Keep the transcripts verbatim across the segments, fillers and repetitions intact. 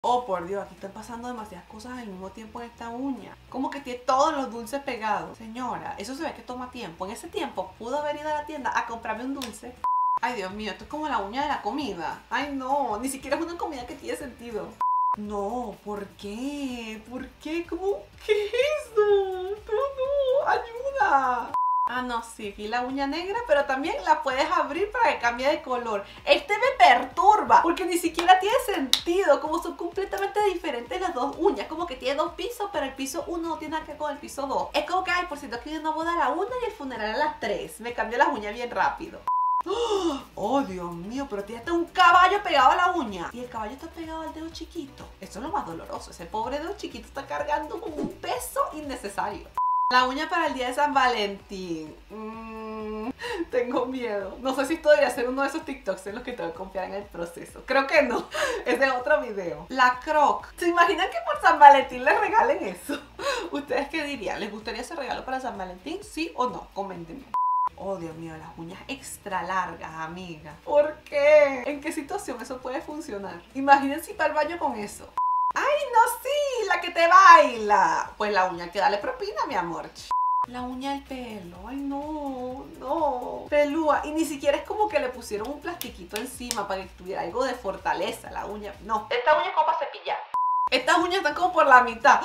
Oh, por Dios, aquí están pasando demasiadas cosas al mismo tiempo en esta uña. Como que tiene todos los dulces pegados. Señora, eso se ve que toma tiempo. En ese tiempo pudo haber ido a la tienda a comprarme un dulce. Ay, Dios mío, esto es como la uña de la comida. Ay, no, ni siquiera es una comida que tiene sentido. No, ¿por qué? ¿Por qué? ¿Cómo? ¿Qué es eso? No, no, ayuda. Ah, no, sí, aquí la uña negra, pero también la puedes abrir para que cambie de color. Este me perturba, porque ni siquiera tiene sentido, como son completamente diferentes las dos uñas. Como que tiene dos pisos, pero el piso uno no tiene nada que ver con el piso dos. Es como que, ay, por cierto, aquí hay una boda a la una y el funeral a las tres. Me cambió las uñas bien rápido. Oh, Dios mío, pero tiene hasta un caballo pegado a la uña. Y el caballo está pegado al dedo chiquito. Eso es lo más doloroso. Ese pobre dedo chiquito está cargando con un peso innecesario. La uña para el día de San Valentín. Mm, tengo miedo. No sé si esto debería ser uno de esos TikToks en los que tengo que confiar en el proceso. Creo que no. Es de otro video. La Croc. ¿Se imaginan que por San Valentín les regalen eso? ¿Ustedes qué dirían? ¿Les gustaría ese regalo para San Valentín? ¿Sí o no? Coméntenme. Oh, Dios mío, las uñas extra largas, amiga. ¿Por qué? ¿En qué situación eso puede funcionar? Imagínense ir para el baño con eso. ¡Ay, no, sí! ¡La que te baila! Pues la uña hay que darle propina, mi amor. La uña del pelo. ¡Ay, no! ¡No! Pelúa. Y ni siquiera es como que le pusieron un plastiquito encima para que tuviera algo de fortaleza la uña. No. Esta uña es como para cepillar. Estas uñas están como por la mitad.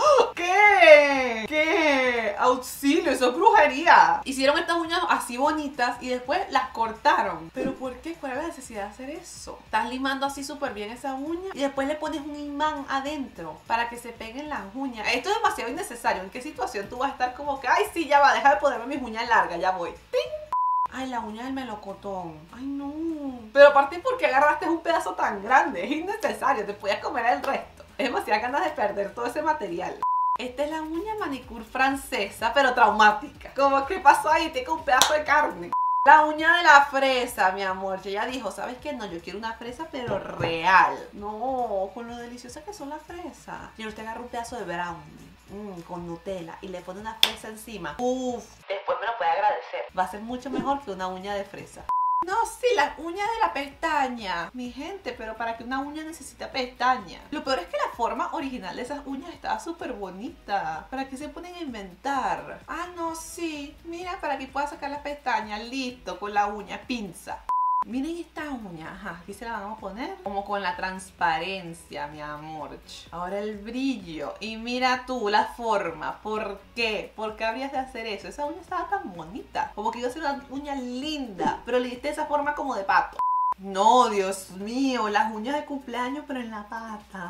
¿Qué? ¿Qué? ¡Auxilio! ¡Eso es brujería! Hicieron estas uñas así bonitas y después las cortaron. ¿Pero por qué? ¿Cuál es la necesidad de hacer eso? Estás limando así súper bien esa uña y después le pones un imán adentro para que se peguen las uñas. Esto es demasiado innecesario. ¿En qué situación tú vas a estar como que, ay, sí, ya va, deja de ponerme mis uñas largas, ya voy? ¡Ping! Ay, la uña del melocotón. Ay, no. Pero aparte, ¿por qué agarraste un pedazo tan grande? Es innecesario, te podías comer el resto. Es demasiadas ganas de perder todo ese material. Esta es la uña manicure francesa, pero traumática. Como que pasó ahí, tiene un pedazo de carne. La uña de la fresa, mi amor. Ella dijo, ¿sabes qué? No, yo quiero una fresa, pero real. No, con lo deliciosa que son las fresas. Y usted agarra un pedazo de brownie. Mmm, con Nutella y le pone una fresa encima. Uff, después me lo puede agradecer. Va a ser mucho mejor que una uña de fresa. No, sí, las uñas de la pestaña. Mi gente, pero para que una uña necesita pestaña. Lo peor es que la forma original de esas uñas estaba súper bonita. ¿Para qué se ponen a inventar? Ah, no, sí. Mira, para que pueda sacar la pestaña. Listo, con la uña, pinza. Miren esta uña, ajá, aquí se la vamos a poner como con la transparencia, mi amor. Ahora el brillo. Y mira tú, la forma. ¿Por qué? ¿Por qué habrías de hacer eso? Esa uña estaba tan bonita. Como que iba a ser una uña linda, pero le diste esa forma como de pato. No, Dios mío, las uñas de cumpleaños, pero en la pata.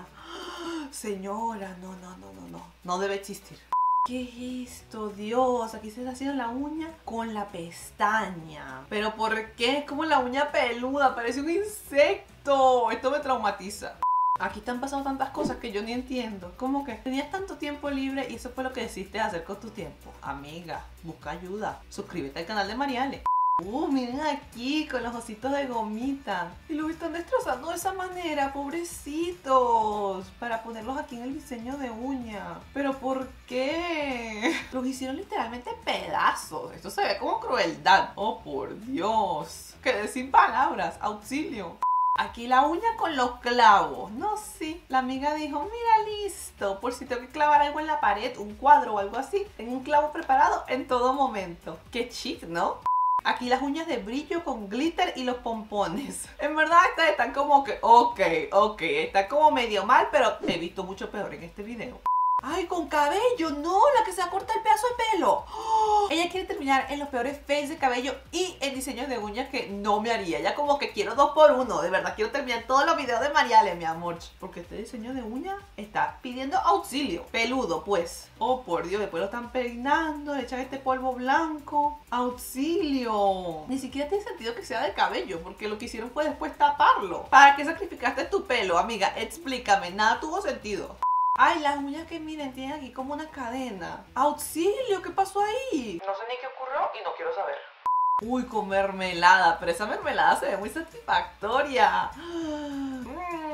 Señora, no, no, no, no, no. No debe existir. ¿Qué es esto? Dios, aquí se está haciendo la uña con la pestaña. ¿Pero por qué? Es como la uña peluda, parece un insecto. Esto me traumatiza. Aquí están pasando tantas cosas que yo ni entiendo. ¿Cómo que tenías tanto tiempo libre y eso fue lo que decidiste hacer con tu tiempo? Amiga, busca ayuda. Suscríbete al canal de Mariale. Uh, miren aquí con los ositos de gomita. Y los están destrozando de esa manera, pobrecitos. Para ponerlos aquí en el diseño de uña. ¿Pero por qué? Los hicieron literalmente pedazos. Esto se ve como crueldad. Oh, por Dios. Quedé sin palabras. Auxilio. Aquí la uña con los clavos. No, sí. La amiga dijo, mira, listo. Por si tengo que clavar algo en la pared, un cuadro o algo así. Tengo un clavo preparado en todo momento. Qué chic, ¿no? Aquí las uñas de brillo con glitter y los pompones. En verdad estas están como que, ok, ok, está como medio mal, pero he visto mucho peor en este video. Ay, con cabello, no, la que se va a cortar el pedazo de pelo. Oh, ella quiere terminar en los peores fades de cabello y en diseños de uñas que no me haría. Ella como que quiero dos por uno, de verdad, quiero terminar todos los videos de Mariale, mi amor. Porque este diseño de uña está pidiendo auxilio. Peludo, pues. Oh, por Dios, después lo están peinando, le echan este polvo blanco. Auxilio. Ni siquiera tiene sentido que sea de cabello, porque lo que hicieron fue después taparlo. ¿Para qué sacrificaste tu pelo, amiga? Explícame, nada tuvo sentido. Ay, las uñas que miren tienen aquí como una cadena. ¡Auxilio! ¿Qué pasó ahí? No sé ni qué ocurrió y no quiero saber. Uy, con mermelada. Pero esa mermelada se ve muy satisfactoria. Mm.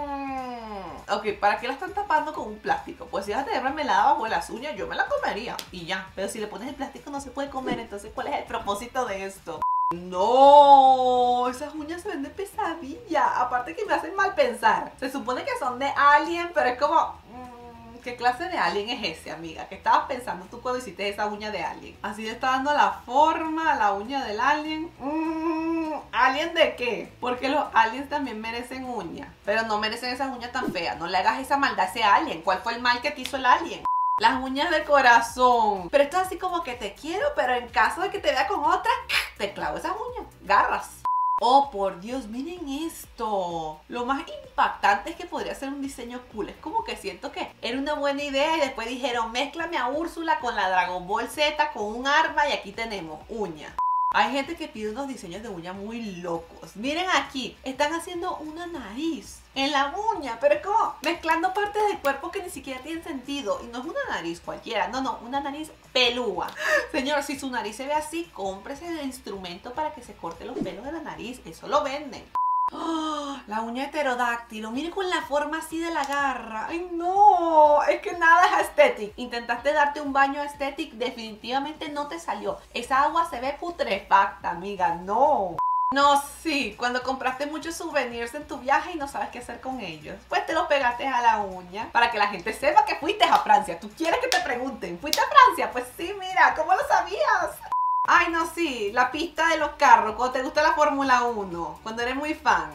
Ok, ¿para qué la están tapando con un plástico? Pues si vas a tener mermelada bajo las uñas, yo me la comería. Y ya. Pero si le pones el plástico no se puede comer. Entonces, ¿cuál es el propósito de esto? No, esas uñas se ven de pesadilla. Aparte que me hacen mal pensar. Se supone que son de alien, pero es como... Mmm, ¿qué clase de alien es ese, amiga? ¿Qué estabas pensando tú cuando hiciste esa uña de alien? Así le está dando la forma a la uña del alien. Mmm, ¿alien de qué? Porque los aliens también merecen uñas. Pero no merecen esas uñas tan feas. No le hagas esa maldad a ese alien. ¿Cuál fue el mal que te hizo el alien? Las uñas de corazón. Pero esto es así como que te quiero, pero en caso de que te vea con otra, te clavo esas uñas. Garras. Oh, por Dios, miren esto. Lo más impactante es que podría ser un diseño cool. Es como que siento que era una buena idea y después dijeron, mézclame a Úrsula con la Dragon Ball Z, con un arma y aquí tenemos uña. Hay gente que pide unos diseños de uña muy locos. Miren aquí, están haciendo una nariz en la uña, pero es como mezclando partes del cuerpo que ni siquiera tienen sentido. Y no es una nariz cualquiera, no, no, una nariz pelúa. Señor, si su nariz se ve así, cómprese el instrumento para que se corte los pelos de la nariz. Eso lo venden. Oh, la uña heterodáctilo, miren con la forma así de la garra. Ay no, es que nada es aesthetic. Intentaste darte un baño aesthetic, definitivamente no te salió. Esa agua se ve putrefacta, amiga, no. No, sí, cuando compraste muchos souvenirs en tu viaje y no sabes qué hacer con ellos, pues te los pegaste a la uña para que la gente sepa que fuiste a Francia. ¿Tú quieres que te pregunten? ¿Fuiste a Francia? Pues sí, mira, ¿cómo lo sabías? Ay, no, sí, la pista de los carros, cuando te gusta la Fórmula uno, cuando eres muy fan.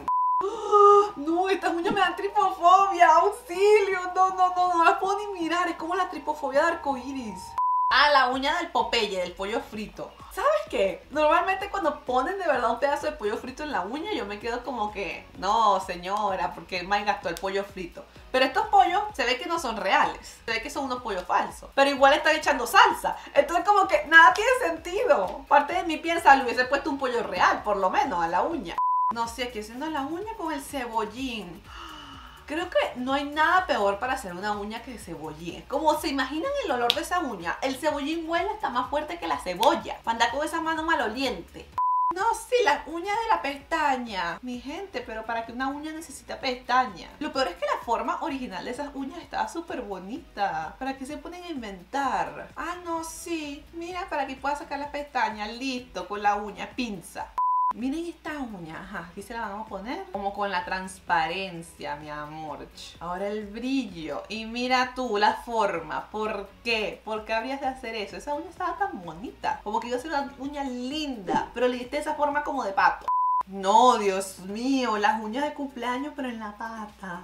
Oh, no, estas uñas me dan tripofobia, auxilio, no, no, no, no las puedo ni mirar, es como la tripofobia de arcoiris. Ah, la uña del Popeye, del pollo frito. ¿Sabes qué? Normalmente cuando ponen de verdad un pedazo de pollo frito en la uña, yo me quedo como que, no, señora, porque me gastó el pollo frito. Pero estos pollos se ve que no son reales. Se ve que son unos pollos falsos. Pero igual están echando salsa. Entonces como que nada tiene sentido. Parte de mí piensa, le hubiese puesto un pollo real, por lo menos, a la uña. No sé, aquí haciendo la uña con el cebollín. Creo que no hay nada peor para hacer una uña que el cebollín. Como se imaginan el olor de esa uña, el cebollín huele hasta más fuerte que la cebolla. Para andar con esa mano maloliente. No, sí, las uñas de la pestaña. Mi gente, pero para que una uña necesita pestaña. Lo peor es que la forma original de esas uñas estaba súper bonita. ¿Para qué se ponen a inventar? Ah, no, sí. Mira, para que pueda sacar las pestañas. Listo, con la uña, pinza. Miren esta uña, ajá, aquí se la vamos a poner como con la transparencia, mi amor. Ahora el brillo. Y mira tú, la forma. ¿Por qué? ¿Por qué habrías de hacer eso? Esa uña estaba tan bonita. Como que iba a ser una uña linda, pero le diste esa forma como de pato. No, Dios mío, las uñas de cumpleaños, pero en la pata.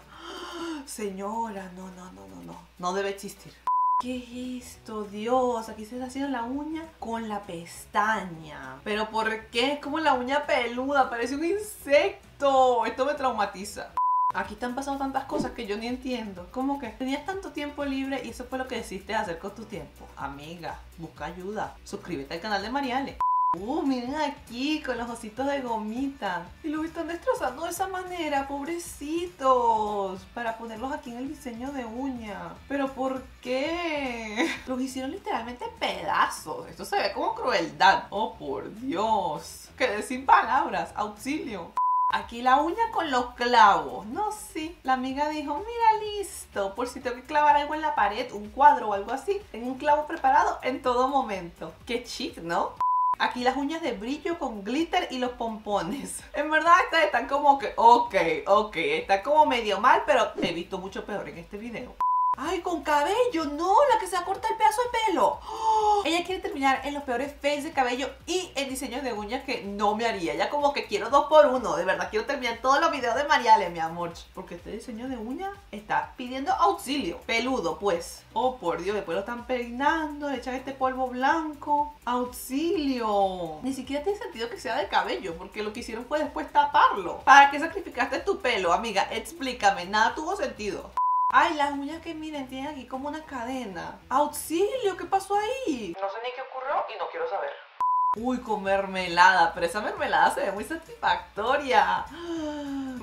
Señora, no, no, no, no, no. No debe existir. ¿Qué es esto? Dios, aquí se está haciendo la uña con la pestaña. ¿Pero por qué? Es como la uña peluda, parece un insecto. Esto me traumatiza. Aquí están pasando tantas cosas que yo ni entiendo. ¿Cómo que tenías tanto tiempo libre y eso fue lo que decidiste hacer con tu tiempo? Amiga, busca ayuda. Suscríbete al canal de Mariale. Uh, miren aquí con los ositos de gomita. Y los están destrozando de esa manera, pobrecitos. Para ponerlos aquí en el diseño de uña. ¿Pero por qué? Los hicieron literalmente pedazos. Esto se ve como crueldad. Oh, por Dios. Quedé sin palabras. Auxilio. Aquí la uña con los clavos. No, sí. La amiga dijo, mira, listo. Por si tengo que clavar algo en la pared, un cuadro o algo así. Tengo un clavo preparado en todo momento. Qué chic, ¿no? Aquí las uñas de brillo con glitter y los pompones. En verdad estas están como que, ok, ok, está como medio mal, pero he visto mucho peor en este video. Ay, con cabello, no, la que se va a cortar el pedazo de pelo. Oh, ella quiere terminar en los peores fails de cabello y en diseños de uñas que no me haría. Ella como que quiero dos por uno, de verdad quiero terminar todos los videos de Mariale, mi amor. Porque este diseño de uña está pidiendo auxilio. Peludo, pues. Oh, por Dios, después lo están peinando, le echan este polvo blanco. Auxilio. Ni siquiera tiene sentido que sea de cabello, porque lo que hicieron fue después taparlo. ¿Para qué sacrificaste tu pelo, amiga? Explícame, nada tuvo sentido. Ay, las uñas que miren, tienen aquí como una cadena. ¡Auxilio! ¿Qué pasó ahí? No sé ni qué ocurrió y no quiero saber. Uy, con mermelada. Pero esa mermelada se ve muy satisfactoria. Mm.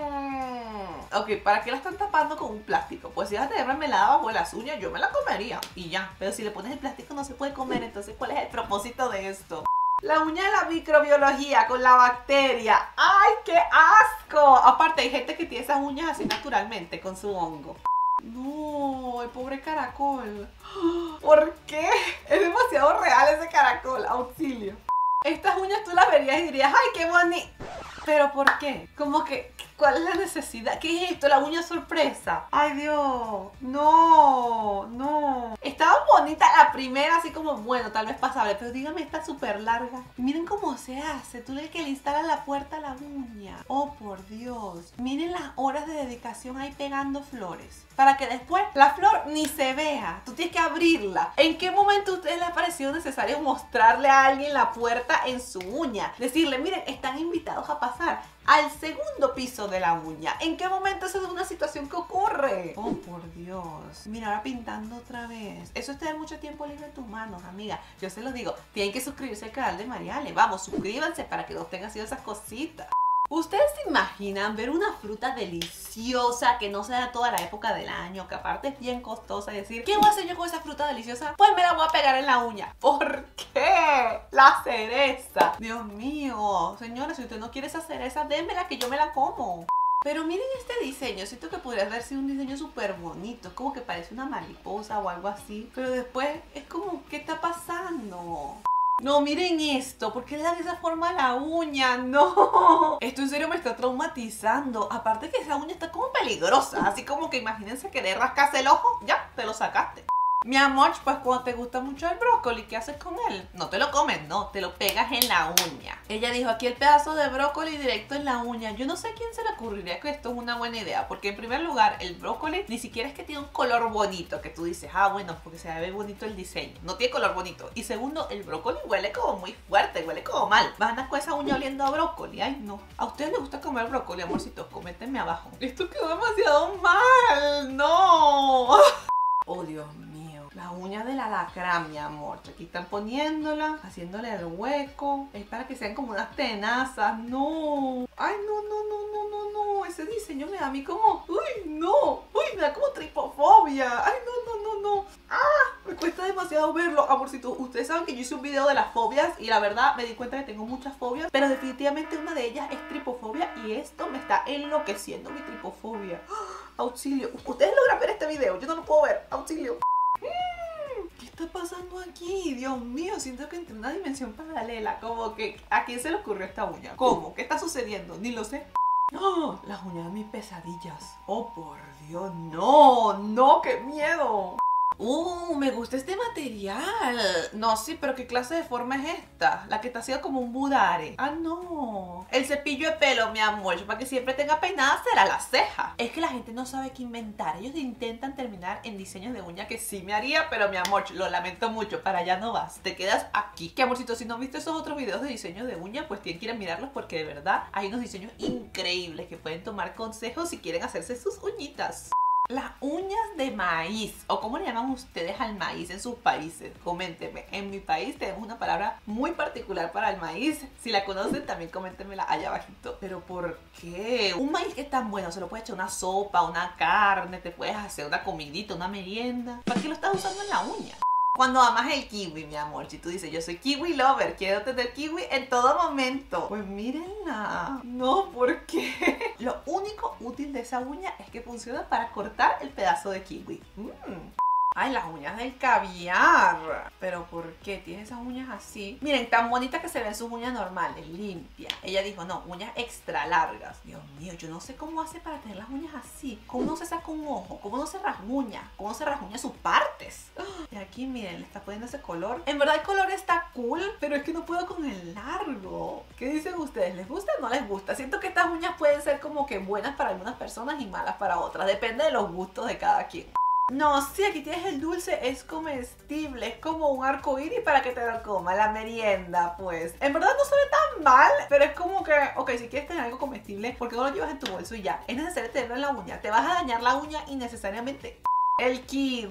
Ok, ¿para qué la están tapando con un plástico? Pues si vas a tener mermelada bajo las uñas, yo me la comería. Y ya. Pero si le pones el plástico no se puede comer. Entonces, ¿cuál es el propósito de esto? La uña de la microbiología con la bacteria. ¡Ay, qué asco! Aparte, hay gente que tiene esas uñas así naturalmente con su hongo. No, el pobre caracol. ¿Por qué? Es demasiado real ese caracol. Auxilio. Estas uñas tú las verías y dirías, ¡ay, qué bonito! ¿Pero por qué? Como que, ¿cuál es la necesidad? ¿Qué es esto? ¿La uña sorpresa? ¡Ay, Dios! ¡No! ¡No! Estaba bonita la primera, así como, bueno, tal vez pasable, pero dígame, está súper larga. Miren cómo se hace. Tú le que le instalas la puerta a la uña. ¡Oh, por Dios! Miren las horas de dedicación ahí pegando flores. Para que después la flor ni se vea. Tú tienes que abrirla. ¿En qué momento a ustedes les ha parecido necesario mostrarle a alguien la puerta en su uña? Decirle, miren, están invitados a pasar al segundo piso de la uña. ¿En qué momento esa es una situación que ocurre? Oh, por Dios. Mira, ahora pintando otra vez. Eso es tener mucho tiempo libre en tus manos, amiga. Yo se lo digo, tienen que suscribirse al canal de Mariale. Vamos, suscríbanse para que no tengan así esas cositas. ¿Ustedes se imaginan ver una fruta deliciosa que no sea toda la época del año, que aparte es bien costosa, y decir, ¿qué voy a hacer yo con esa fruta deliciosa? Pues me la voy a pegar en la uña. ¿Por qué? La cereza. Dios mío, señora, si usted no quiere esa cereza, démela que yo me la como. Pero miren este diseño, siento que podría haber sido un diseño súper bonito, es como que parece una mariposa o algo así, pero después es como, ¿qué está pasando? No, miren esto, ¿por qué le dan esa forma a la uña? No, esto en serio me está traumatizando. Aparte que esa uña está como peligrosa, así como que imagínense querer rascarse el ojo, ya, te lo sacaste. Mi amor, pues cuando te gusta mucho el brócoli, ¿qué haces con él? No te lo comes, no, te lo pegas en la uña. Ella dijo, aquí el pedazo de brócoli directo en la uña. Yo no sé a quién se le ocurriría que esto es una buena idea, porque en primer lugar, el brócoli ni siquiera es que tiene un color bonito, que tú dices, ah, bueno, porque se ve bonito el diseño. No tiene color bonito. Y segundo, el brócoli huele como muy fuerte, huele como mal. Vas a andar con esa uña oliendo a brócoli. Ay, no. ¿A ustedes les gusta comer brócoli, amorcitos? Coméntenme abajo. Esto quedó demasiado mal. No. Oh, Dios mío. La uña del alacrán, mi amor. Aquí están poniéndola, haciéndole el hueco. Es para que sean como unas tenazas. No. Ay, no, no, no, no, no, no. Ese diseño me da a mí como... Uy, no. Uy, me da como tripofobia. Ay, no, no, no, no. Ah, me cuesta demasiado verlo, amorcito. Ustedes saben que yo hice un video de las fobias y la verdad me di cuenta que tengo muchas fobias, pero definitivamente una de ellas es tripofobia y esto me está enloqueciendo, mi tripofobia. Auxilio. Ustedes logran ver este video, yo no lo puedo ver. Auxilio. ¿Qué está pasando aquí? Dios mío, siento que entré en una dimensión paralela. Como que, ¿a quién se le ocurrió esta uña? ¿Cómo? ¿Qué está sucediendo? Ni lo sé. ¡Oh! Las uñas de mis pesadillas. Oh, por Dios, no, no, qué miedo. Uh, me gusta este material. No, sí, pero ¿qué clase de forma es esta? La que está haciendo como un budare. Ah, no. El cepillo de pelo, mi amor, para que siempre tenga peinada será la ceja. Es que la gente no sabe qué inventar. Ellos intentan terminar en diseños de uña que sí me haría, pero mi amor, lo lamento mucho, para allá no vas. Te quedas aquí. Que amorcito, si no viste esos otros videos de diseños de uña, pues tienen que ir a mirarlos porque de verdad hay unos diseños increíbles que pueden tomar consejos si quieren hacerse sus uñitas. Las uñas de maíz, o cómo le llaman ustedes al maíz en sus países, coméntenme. En mi país tenemos una palabra muy particular para el maíz. Si la conocen también coméntenmela allá abajito. Pero ¿por qué? Un maíz que es tan bueno, se lo puedes echar una sopa, una carne, te puedes hacer una comidita, una merienda. ¿Para qué lo estás usando en la uña? Cuando amas el kiwi, mi amor, si tú dices, yo soy kiwi lover, quiero tener kiwi en todo momento. Pues mírenla. No, ¿por qué? Lo único útil de esa uña es que funciona para cortar el pedazo de kiwi. Mm. Ay, las uñas del caviar. ¿Pero por qué tiene esas uñas así? Miren, tan bonitas que se ven sus uñas normales, limpias. Ella dijo, no, uñas extra largas. Dios mío, yo no sé cómo hace para tener las uñas así. ¿Cómo no se saca un ojo? ¿Cómo no se rasguña? ¿Cómo se rasguña sus partes? Y aquí, miren, le está poniendo ese color. En verdad el color está cool, pero es que no puedo con el largo. ¿Qué dicen ustedes? ¿Les gusta o no les gusta? Siento que estas uñas pueden ser como que buenas para algunas personas y malas para otras. Depende de los gustos de cada quien. No, sí, aquí tienes el dulce, es comestible, es como un arcoíris para que te lo coma, la merienda, pues. En verdad no se ve tan mal, pero es como que, ok, si quieres tener algo comestible, ¿por qué no lo llevas en tu bolso y ya? Es necesario tenerlo en la uña, te vas a dañar la uña innecesariamente. El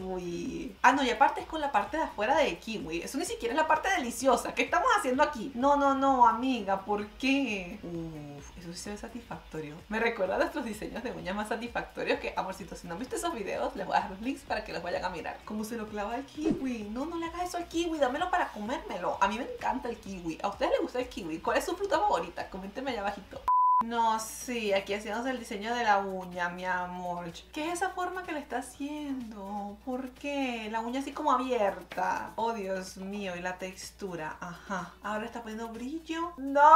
kiwi. Ah, no, y aparte es con la parte de afuera del kiwi. Eso ni siquiera es la parte deliciosa. ¿Qué estamos haciendo aquí? No, no, no, amiga, ¿por qué? Uf, eso sí se ve satisfactorio. Me recuerda a nuestros diseños de uñas más satisfactorios que, amorcito, si no viste esos videos, les voy a dejar los links para que los vayan a mirar. ¿Cómo se lo clava el kiwi? No, no le hagas eso al kiwi, dámelo para comérmelo. A mí me encanta el kiwi. ¿A ustedes les gusta el kiwi? ¿Cuál es su fruta favorita? Coméntenme allá abajito. No, sí, aquí haciéndose el diseño de la uña, mi amor. ¿Qué es esa forma que le está haciendo? ¿Por qué? La uña así como abierta. Oh, Dios mío, y la textura. Ajá. Ahora está poniendo brillo.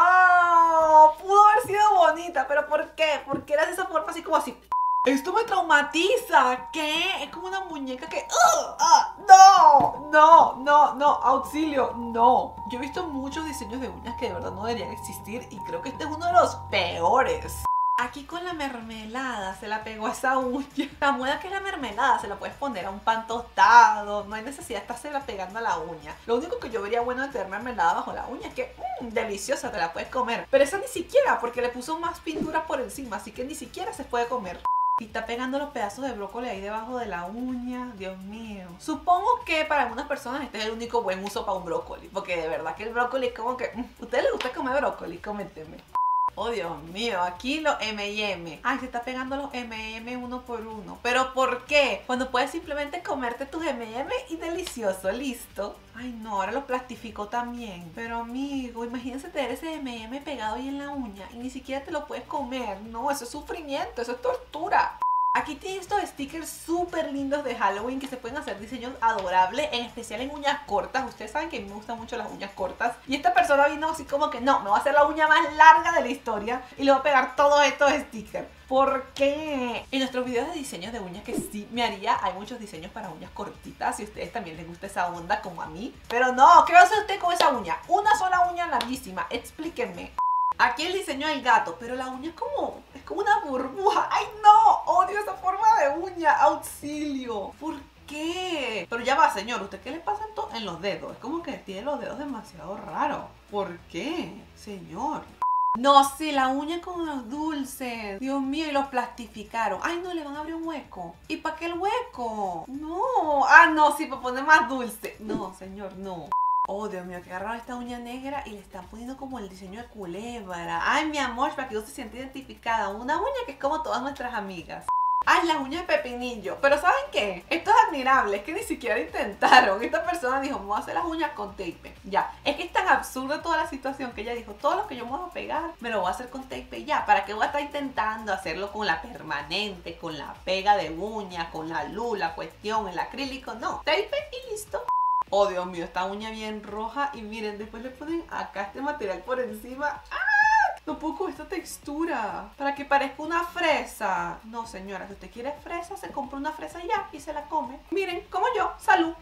¡No! Pudo haber sido bonita, pero ¿por qué? ¿Por qué era de esa forma así como así? Esto me traumatiza. ¿Qué? Es como una muñeca que... ¡Uh! ¡Ah! ¡No! No, no, no. Auxilio. No. Yo he visto muchos diseños de uñas que de verdad no deberían existir y creo que este es uno de los peores. Aquí con la mermelada se la pegó a esa uña. La muda que es la mermelada se la puedes poner a un pan tostado. No hay necesidad de estársela pegando a la uña. Lo único que yo vería bueno de tener mermelada bajo la uña es que, mmm, deliciosa, te la puedes comer. Pero esa ni siquiera, porque le puso más pintura por encima, así que ni siquiera se puede comer. Y está pegando los pedazos de brócoli ahí debajo de la uña. Dios mío. Supongo que para algunas personas este es el único buen uso para un brócoli. Porque de verdad que el brócoli es como que... ¿A ustedes les gusta comer brócoli? Coméntenme. Oh, Dios mío, aquí los eme y eme. Ay, se está pegando los eme y eme uno por uno. ¿Pero por qué? Cuando puedes simplemente comerte tus eme y eme y delicioso, listo. Ay, no, ahora lo plastificó también. Pero amigo, imagínense tener ese eme y eme pegado ahí en la uña y ni siquiera te lo puedes comer. No, eso es sufrimiento, eso es tortura. Aquí tienen estos stickers súper lindos de Halloween que se pueden hacer diseños adorables, en especial en uñas cortas. Ustedes saben que me gustan mucho las uñas cortas. Y esta persona vino así como que no, me va a hacer la uña más larga de la historia y le voy a pegar todos estos stickers. ¿Por qué? En nuestros videos de diseños de uñas que sí me haría, hay muchos diseños para uñas cortitas. Si a ustedes también les gusta esa onda como a mí. Pero no, ¿qué va a hacer usted con esa uña? Una sola uña larguísima, explíquenme. Aquí el diseño del gato, pero la uña es como, es como una burbuja. ¡Ay, no! Odio esa forma de uña. ¡Auxilio! ¿Por qué? Pero ya va, señor. ¿Usted qué le pasa en, to- en los dedos? Es como que tiene los dedos demasiado raros. ¿Por qué, señor? No, sí, la uña con los dulces. Dios mío, y los plastificaron. Ay, no, le van a abrir un hueco. ¿Y para qué el hueco? No. Ah, no, sí, para poner más dulce. No, señor, no. Oh, Dios mío, que agarraron esta uña negra y le están poniendo como el diseño de culebra. Ay, mi amor, para que usted se sienta identificada. Una uña que es como todas nuestras amigas. Ay, las uñas de pepinillo. Pero ¿saben qué? Esto es admirable, es que ni siquiera intentaron. Esta persona dijo, me voy a hacer las uñas con tape. Ya, es que es tan absurda toda la situación que ella dijo, todo lo que yo me voy a pegar, me lo voy a hacer con tape ya. ¿Para qué voy a estar intentando hacerlo con la permanente, con la pega de uña, con la luz, la cuestión, el acrílico? No, tape y listo. Oh, Dios mío, esta uña bien roja. Y miren, después le ponen acá este material por encima. ¡Ah! No puedo con esta textura. Para que parezca una fresa. No, señora, si usted quiere fresa, se compra una fresa y ya. Y se la come. Miren, como yo. ¡Salud!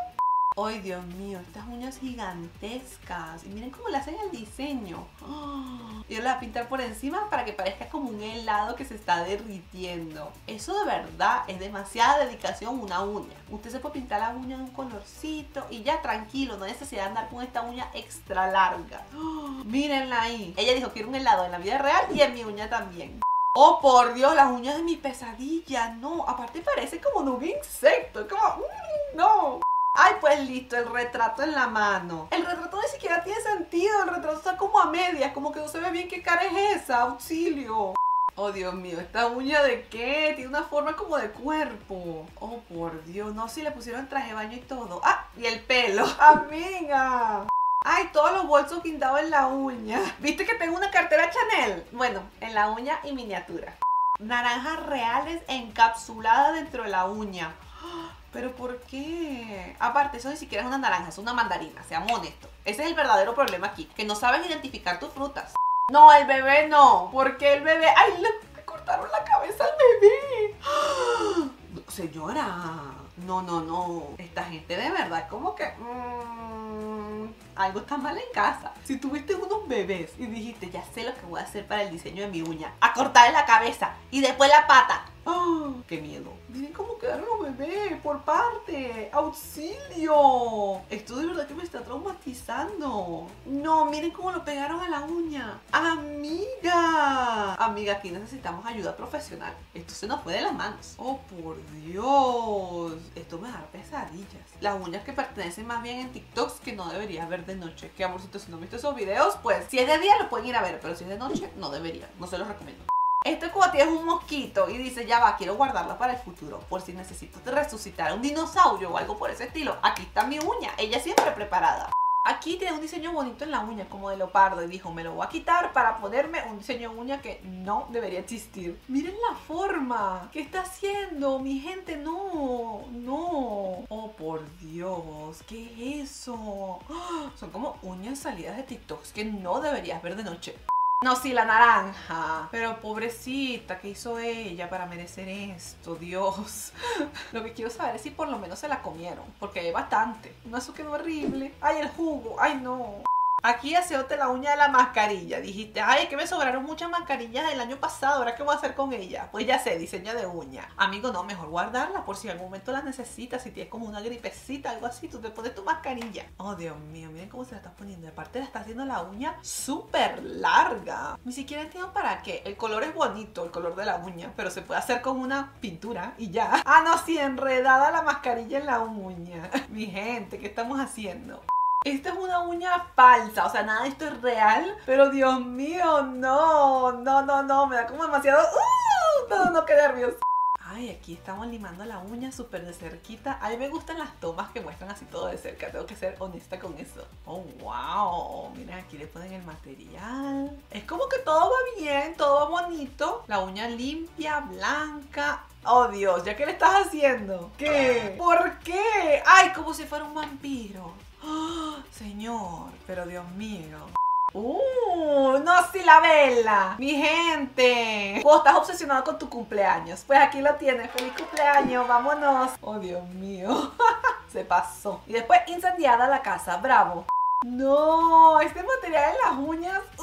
¡Ay, Dios mío! Estas uñas gigantescas. Y miren cómo le hacen el diseño. ¡Oh! Y yo la voy a pintar por encima para que parezca como un helado que se está derritiendo. Eso de verdad es demasiada dedicación una uña. Usted se puede pintar la uña de un colorcito y ya tranquilo. No hay necesidad de andar con esta uña extra larga. ¡Oh! Mírenla ahí. Ella dijo que quiere un helado en la vida real y en mi uña también. Oh, por Dios, las uñas de mi pesadilla. No, aparte parece como de un insecto. Como... ¡Mmm, no! Ay, pues listo, el retrato en la mano. El retrato ni siquiera tiene sentido. El retrato está como a medias. Como que no se ve bien qué cara es esa. Auxilio. Oh, Dios mío, ¿esta uña de qué? Tiene una forma como de cuerpo. Oh, por Dios. No, si le pusieron traje de baño y todo. Ah, y el pelo. Amiga. Ay, todos los bolsos pintados en la uña. ¿Viste que tengo una cartera Chanel? Bueno, en la uña y miniatura. Naranjas reales encapsuladas dentro de la uña. ¿Pero por qué? Aparte, eso ni siquiera es una naranja, es una mandarina, seamos honestos. Ese es el verdadero problema aquí, que no sabes identificar tus frutas. No, el bebé no. ¿Por qué el bebé? ¡Ay, le cortaron la cabeza al bebé! No, señora, no, no, no. Esta gente de verdad, como que... Mmm, algo está mal en casa. Si tuviste unos bebés y dijiste, ya sé lo que voy a hacer para el diseño de mi uña, a cortarle la cabeza y después la pata. ¡Oh, qué miedo! Miren cómo quedaron los bebés por parte. ¡Auxilio! Esto de verdad que me está traumatizando. No, miren cómo lo pegaron a la uña. ¡Amiga! Amiga, aquí necesitamos ayuda profesional. Esto se nos fue de las manos. ¡Oh, por Dios! Esto me da pesadillas. Las uñas que pertenecen más bien en TikToks que no deberías ver de noche. Que amorcito, si no viste esos videos, pues si es de día lo pueden ir a ver, pero si es de noche, no deberían. No se los recomiendo. Este cuate es un mosquito y dice, ya va, quiero guardarla para el futuro, por si necesito resucitar a un dinosaurio o algo por ese estilo. Aquí está mi uña, ella siempre preparada. Aquí Aquí tiene un diseño bonito en la uña, como de leopardo. Y dijo, me lo voy a quitar para ponerme un diseño de uña que no debería existir. Miren la forma. ¿Qué está haciendo? Mi gente, no. No. Oh, por Dios. ¿Qué es eso? Son como uñas salidas de TikToks que no deberías ver de noche. No, sí, la naranja. Pero pobrecita, ¿qué hizo ella para merecer esto? Dios. Lo que quiero saber es si por lo menos se la comieron. Porque hay bastante. No, eso quedó horrible. Ay, el jugo. Ay, no. Aquí haceote la uña de la mascarilla. Dijiste, ay, que me sobraron muchas mascarillas del año pasado. ¿Ahora qué voy a hacer con ella? Pues ya sé, diseño de uña. Amigo, no, mejor guardarla por si en algún momento las necesitas. Si tienes como una gripecita, algo así, tú te pones tu mascarilla. Oh, Dios mío, miren cómo se la estás poniendo. Y aparte le está haciendo la uña súper larga. Ni siquiera entiendo para qué. El color es bonito, el color de la uña, pero se puede hacer con una pintura y ya. Ah, no, sí, enredada la mascarilla en la uña. Mi gente, ¿qué estamos haciendo? Esta es una uña falsa, o sea, nada de esto es real. Pero Dios mío, no, no, no, no, me da como demasiado... ¡Uh! No, no, qué nervios. Ay, aquí estamos limando la uña súper de cerquita. A mí me gustan las tomas que muestran así todo de cerca. Tengo que ser honesta con eso. Oh, wow. Miren, aquí le ponen el material. Es como que todo va bien, todo va bonito. La uña limpia, blanca. Oh, Dios, ¿ya qué le estás haciendo? ¿Qué? ¿Por qué? Ay, como si fuera un vampiro. Oh, señor, pero Dios mío. Uh, no, sí, la vela. Mi gente, vos estás obsesionado con tu cumpleaños. Pues aquí lo tienes, feliz cumpleaños, vámonos. Oh, Dios mío. Se pasó. Y después incendiada la casa, bravo. No, este material en las uñas. uh.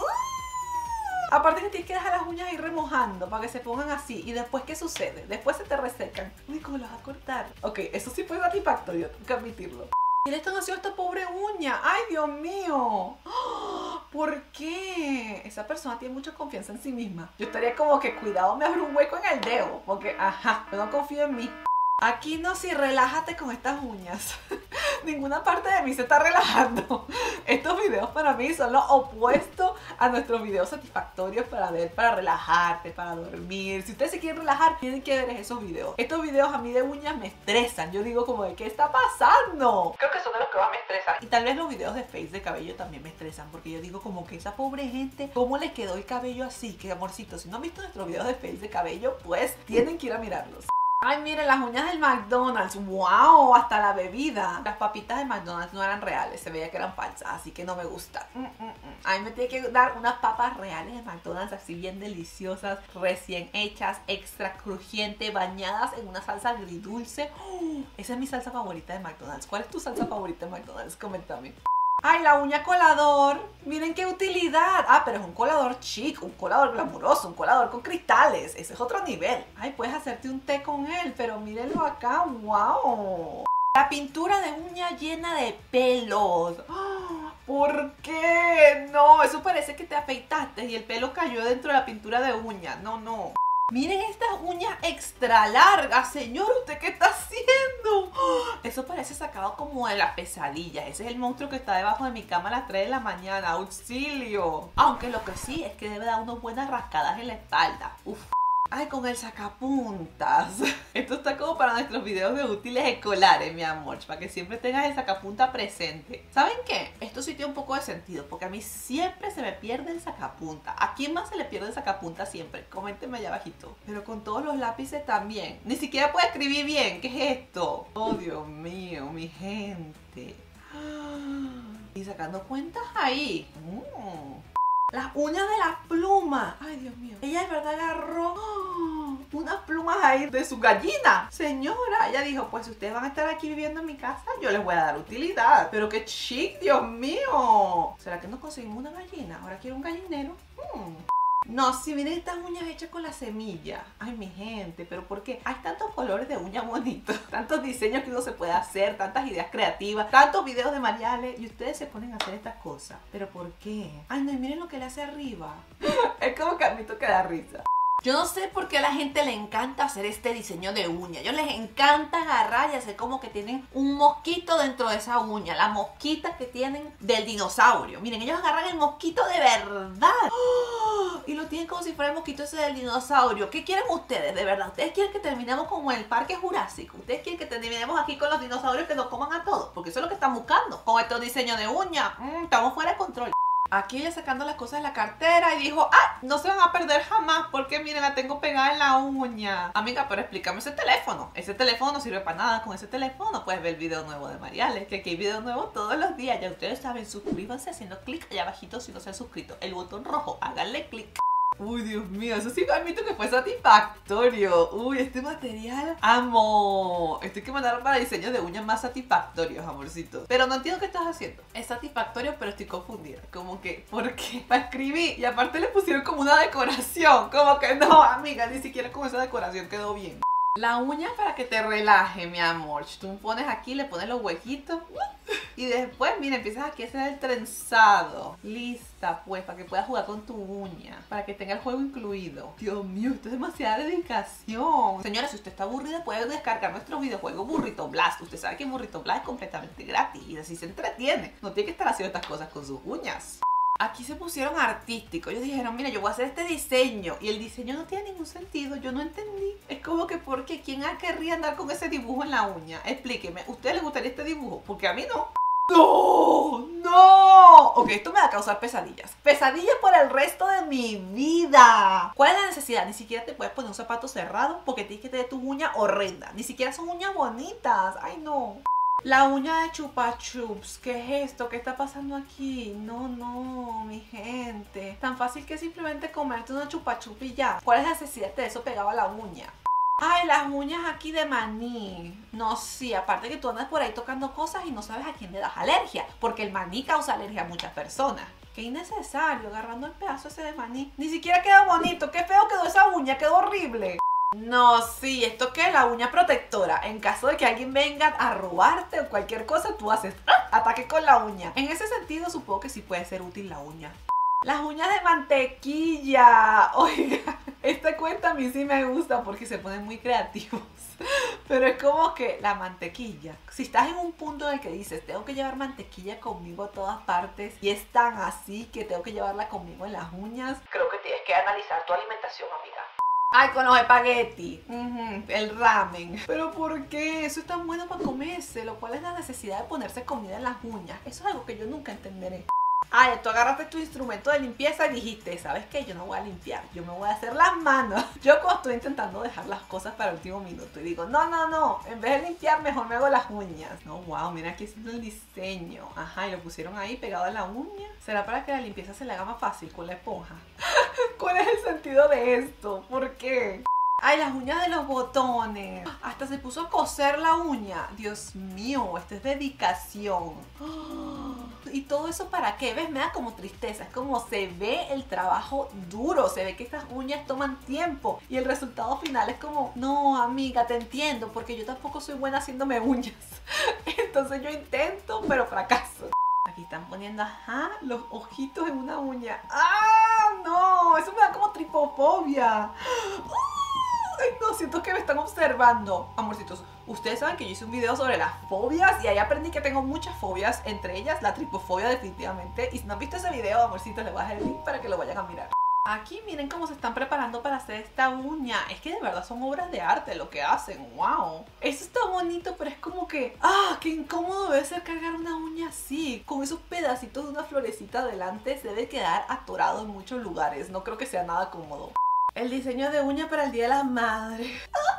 Aparte que tienes que dejar las uñas ahí remojando para que se pongan así. Y después, ¿qué sucede? Después se te resecan. Uy, ¿cómo las vas a cortar? Ok, eso sí fue satisfactorio, tengo que admitirlo. ¿Qué le están haciendo a esta pobre uña? ¡Ay, Dios mío! ¿Por qué? Esa persona tiene mucha confianza en sí misma. Yo estaría como que, cuidado, me abro un hueco en el dedo. Porque, ajá, yo no confío en mí. Aquí no, sí, relájate con estas uñas. Ninguna parte de mí se está relajando. Estos videos para mí son lo opuesto a nuestros videos satisfactorios para ver, para relajarte, para dormir. Si ustedes se quieren relajar, tienen que ver esos videos. Estos videos a mí de uñas me estresan. Yo digo como de, ¿qué está pasando? Creo que son de los que más me estresan. Y tal vez los videos de face de cabello también me estresan, porque yo digo como que esa pobre gente, ¿cómo le quedó el cabello así? Que amorcito, si no han visto nuestros videos de face de cabello, pues tienen que ir a mirarlos. Ay, miren, las uñas del McDonald's. ¡Wow! Hasta la bebida. Las papitas de McDonald's no eran reales. Se veía que eran falsas, así que no me gusta. Mm, mm, mm. A mí me tiene que dar unas papas reales de McDonald's, así bien deliciosas, recién hechas, extra crujiente, bañadas en una salsa agridulce. ¡Oh! Esa es mi salsa favorita de McDonald's. ¿Cuál es tu salsa favorita de McDonald's? Coméntame. ¡Ay, la uña colador! ¡Miren qué utilidad! Ah, pero es un colador chic, un colador glamuroso, un colador con cristales. Ese es otro nivel. Ay, puedes hacerte un té con él, pero mírenlo acá. ¡Wow! La pintura de uña llena de pelos. ¿Por qué? No, eso parece que te afeitaste y el pelo cayó dentro de la pintura de uña. No, no. Miren estas uñas extra largas, señor, ¿usted qué está haciendo? Eso parece sacado como de la pesadilla. Ese es el monstruo que está debajo de mi cama a las tres de la mañana. ¡Auxilio! Aunque lo que sí es que debe dar unas buenas rascadas en la espalda. Uf. Ay, con el sacapuntas. Esto está como para nuestros videos de útiles escolares, mi amor, para que siempre tengas el sacapunta presente. ¿Saben qué? Esto sí tiene un poco de sentido, porque a mí siempre se me pierde el sacapunta. ¿A quién más se le pierde el sacapunta siempre? Coméntenme allá abajito. Pero con todos los lápices también. Ni siquiera puedo escribir bien. ¿Qué es esto? Oh, Dios mío, mi gente. Y sacando cuentas ahí. Mm. Las uñas de la pluma. Ay, Dios mío. Ella de verdad agarró oh, unas plumas ahí de su gallina. Señora, ella dijo, pues si ustedes van a estar aquí viviendo en mi casa, yo les voy a dar utilidad. Pero qué chic, Dios mío. ¿Será que no conseguimos una gallina? Ahora quiero un gallinero. Hmm. No, si miren estas uñas hechas con la semilla. Ay, mi gente, pero ¿por qué? Hay tantos colores de uñas bonitos, tantos diseños que uno se puede hacer, tantas ideas creativas, tantos videos de Mariale y ustedes se ponen a hacer estas cosas. ¿Pero por qué? Ay, no, y miren lo que le hace arriba. Es como que a mí que da risa. Yo no sé por qué a la gente le encanta hacer este diseño de uña. A ellos les encanta agarrar y hacer como que tienen un mosquito dentro de esa uña. La mosquita que tienen del dinosaurio. Miren, ellos agarran el mosquito de verdad. ¡Oh! Y lo tienen como si fuera el mosquito ese del dinosaurio. ¿Qué quieren ustedes? De verdad, ¿ustedes quieren que terminemos como en el parque jurásico? ¿Ustedes quieren que terminemos aquí con los dinosaurios que nos coman a todos? Porque eso es lo que están buscando. Con estos diseños de uña, mmm, estamos fuera de control. Aquí ella sacando las cosas de la cartera y dijo, ¡ah! No se van a perder jamás porque miren, la tengo pegada en la uña. Amiga, pero explícame ese teléfono. Ese teléfono no sirve para nada. Con ese teléfono no puedes ver el video nuevo de Mariales, que aquí hay video nuevo todos los días. Ya ustedes saben, suscríbanse haciendo clic allá abajito si no se han suscrito. El botón rojo, háganle clic. Uy, Dios mío, eso sí me admito que fue satisfactorio. Uy, este material, amo. Esto hay que mandar para diseños de uñas más satisfactorios, amorcitos. Pero no entiendo qué estás haciendo. Es satisfactorio, pero estoy confundida. Como que, ¿por qué? La escribí y aparte le pusieron como una decoración. Como que no, amiga, ni siquiera con esa decoración quedó bien. La uña para que te relaje, mi amor. Tú pones aquí, le pones los huequitos. Y después, mira, empiezas aquí a hacer el trenzado. Lista, pues, para que puedas jugar con tu uña. Para que tenga el juego incluido. Dios mío, esto es demasiada dedicación. Señora, si usted está aburrida, puede descargar nuestro videojuego Burrito Blast. Usted sabe que Burrito Blast es completamente gratis. Y así se entretiene. No tiene que estar haciendo estas cosas con sus uñas. Aquí se pusieron artísticos. Ellos dijeron, mira, yo voy a hacer este diseño. Y el diseño no tiene ningún sentido. Yo no entendí. Es como que, ¿por qué? ¿Quién querría andar con ese dibujo en la uña? Explíqueme. ¿A ustedes les gustaría este dibujo? Porque a mí no. ¡No! ¡No! Ok, esto me va a causar pesadillas. Pesadillas por el resto de mi vida. ¿Cuál es la necesidad? Ni siquiera te puedes poner un zapato cerrado porque tienes que tener tu uña horrenda. Ni siquiera son uñas bonitas. ¡Ay, no! La uña de Chupa Chups. ¿Qué es esto? ¿Qué está pasando aquí? No, no, mi gente. Tan fácil que simplemente comerte una Chupa Chups y ya. ¿Cuál es la necesidad de eso pegado a la uña? Ay, las uñas aquí de maní. No, sí, aparte que tú andas por ahí tocando cosas y no sabes a quién le das alergia. Porque el maní causa alergia a muchas personas. Qué innecesario, agarrando el pedazo ese de maní. Ni siquiera quedó bonito. Qué feo quedó esa uña, quedó horrible. No, sí, ¿esto qué es? La uña protectora. En caso de que alguien venga a robarte o cualquier cosa, tú haces ¡ah! Ataque con la uña. En ese sentido, supongo que sí puede ser útil la uña. Las uñas de mantequilla. Oiga, esta cuenta a mí sí me gusta porque se ponen muy creativos. Pero es como que la mantequilla. Si estás en un punto en el que dices, tengo que llevar mantequilla conmigo a todas partes y es tan así que tengo que llevarla conmigo en las uñas, Creo que tienes que analizar tu alimentación, amiga. ay, con los espagueti, uh-huh, el ramen. ¿Pero por qué? Eso es tan bueno para comerse. Lo cual es la necesidad de ponerse comida en las uñas. Eso es algo que yo nunca entenderé. Ay, tú agarraste tu instrumento de limpieza y dijiste, ¿sabes qué? Yo no voy a limpiar, yo me voy a hacer las manos. Yo cuando estoy intentando dejar las cosas para el último minuto y digo, no, no, no, en vez de limpiar mejor me hago las uñas. No, wow, mira aquí haciendo el diseño. Ajá, y lo pusieron ahí pegado a la uña. ¿Será para que la limpieza se le haga más fácil con la esponja? ¿Cuál es el sentido de esto? ¿Por qué? Ay, las uñas de los botones. Hasta se puso a coser la uña. Dios mío, esto es dedicación. ¿Y todo eso para qué? ¿Ves? Me da como tristeza. Es como se ve el trabajo duro. Se ve que estas uñas toman tiempo. Y el resultado final es como, no, amiga, te entiendo. Porque yo tampoco soy buena haciéndome uñas. Entonces yo intento, pero fracaso. Aquí están poniendo, ajá, los ojitos en una uña. ¡Ah, no! Eso me da como tripofobia. Ay, no, siento que me están observando. Amorcitos, ustedes saben que yo hice un video sobre las fobias y ahí aprendí que tengo muchas fobias, entre ellas la tripofobia definitivamente. Y si no han visto ese video, amorcitos, les voy a dejar el link para que lo vayan a mirar. Aquí miren cómo se están preparando para hacer esta uña. Es que de verdad son obras de arte lo que hacen. ¡Wow! Eso está bonito, pero es como que, ¡ah! ¡Qué incómodo debe ser cargar una uña así! Con esos pedacitos de una florecita adelante se debe quedar atorado en muchos lugares. No creo que sea nada cómodo. El diseño de uña para el Día de la Madre.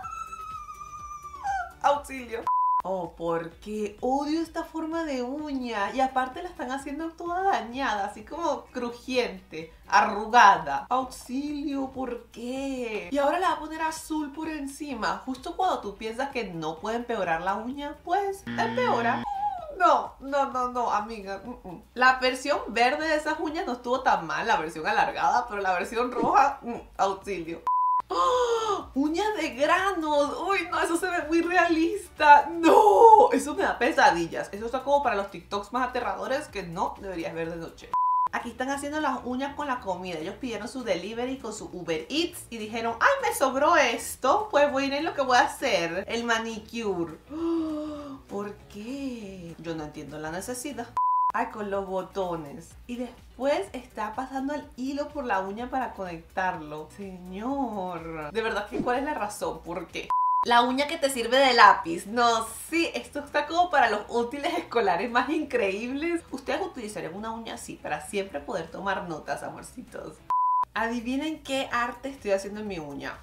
¡Auxilio! Oh, porque odio esta forma de uña. Y aparte la están haciendo toda dañada, así como crujiente, arrugada. Auxilio, ¿por qué? Y ahora la va a poner azul por encima. Justo cuando tú piensas que no puede empeorar la uña, pues empeora. No, no, no, no, amiga. Uh -uh. La versión verde de esas uñas no estuvo tan mal, la versión alargada, pero la versión roja, uh, auxilio. ¡Oh! ¡Uñas de granos! ¡Uy, no! Eso se ve muy realista. ¡No! Eso me da pesadillas. Eso está como para los TikToks más aterradores que no deberías ver de noche. Aquí están haciendo las uñas con la comida. Ellos pidieron su delivery con su Uber Eats y dijeron, ay, me sobró esto, pues voy a ir en lo que voy a hacer, el manicure. ¿Por qué? Yo no entiendo la necesidad. Ay, con los botones. Y después está pasando el hilo por la uña para conectarlo. Señor, de verdad que ¿cuál es la razón? ¿Por qué? La uña que te sirve de lápiz. No, sí, esto está como para los útiles escolares más increíbles. Ustedes utilizarían una uña así para siempre poder tomar notas, amorcitos. Adivinen qué arte estoy haciendo en mi uña.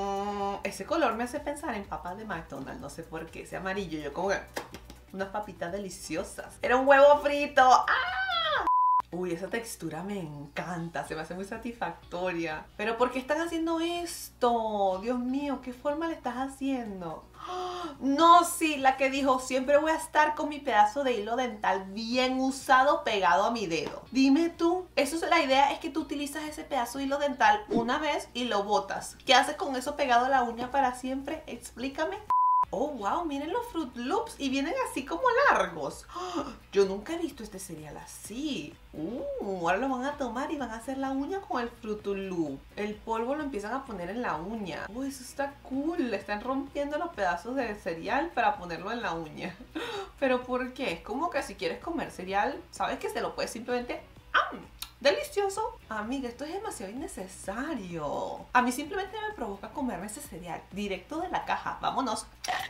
Mm, ese color me hace pensar en papas de McDonald's. No sé por qué, ese amarillo. Yo como que... unas papitas deliciosas. Era un huevo frito. ¡Ah! Uy, esa textura me encanta, se me hace muy satisfactoria. ¿Pero por qué están haciendo esto? Dios mío, ¿qué forma le estás haciendo? No, sí, la que dijo, siempre voy a estar con mi pedazo de hilo dental bien usado pegado a mi dedo. Dime tú, eso es la idea, es que tú utilizas ese pedazo de hilo dental una vez y lo botas. ¿Qué haces con eso pegado a la uña para siempre? Explícame. Oh, wow, miren los Fruit Loops y vienen así como largos. Yo nunca he visto este cereal así. Uh, ahora lo van a tomar y van a hacer la uña con el Fruit Loop. El polvo lo empiezan a poner en la uña. Oh, eso está cool. Le están rompiendo los pedazos de cereal para ponerlo en la uña. ¿Pero por qué? Es como que si quieres comer cereal, sabes que se lo puedes simplemente... ¡ah! ¡Delicioso! Amiga, esto es demasiado innecesario. A mí simplemente me provoca comerme ese cereal directo de la caja. ¡Vámonos!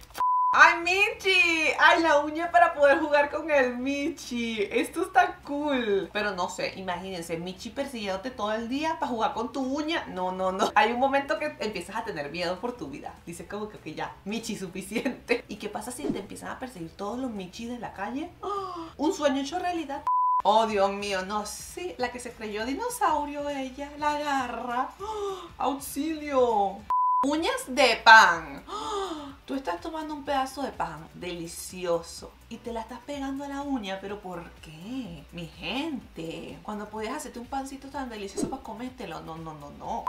¡Ay, Michi! ¡Ay, la uña para poder jugar con el Michi! Esto está cool. Pero no sé, imagínense, Michi persiguiéndote todo el día para jugar con tu uña. No, no, no. Hay un momento que empiezas a tener miedo por tu vida. Dices como que, que ya, Michi suficiente. ¿Y qué pasa si te empiezan a perseguir todos los Michis de la calle? ¡Oh! ¿Un sueño hecho realidad? Oh, Dios mío, no, sí, la que se creyó dinosaurio ella, la garra. ¡Oh! ¡Auxilio! Uñas de pan. ¡Oh! Tú estás tomando un pedazo de pan delicioso y te la estás pegando a la uña, pero ¿por qué? Mi gente, cuando podías hacerte un pancito tan delicioso para comértelo, no, no, no, no.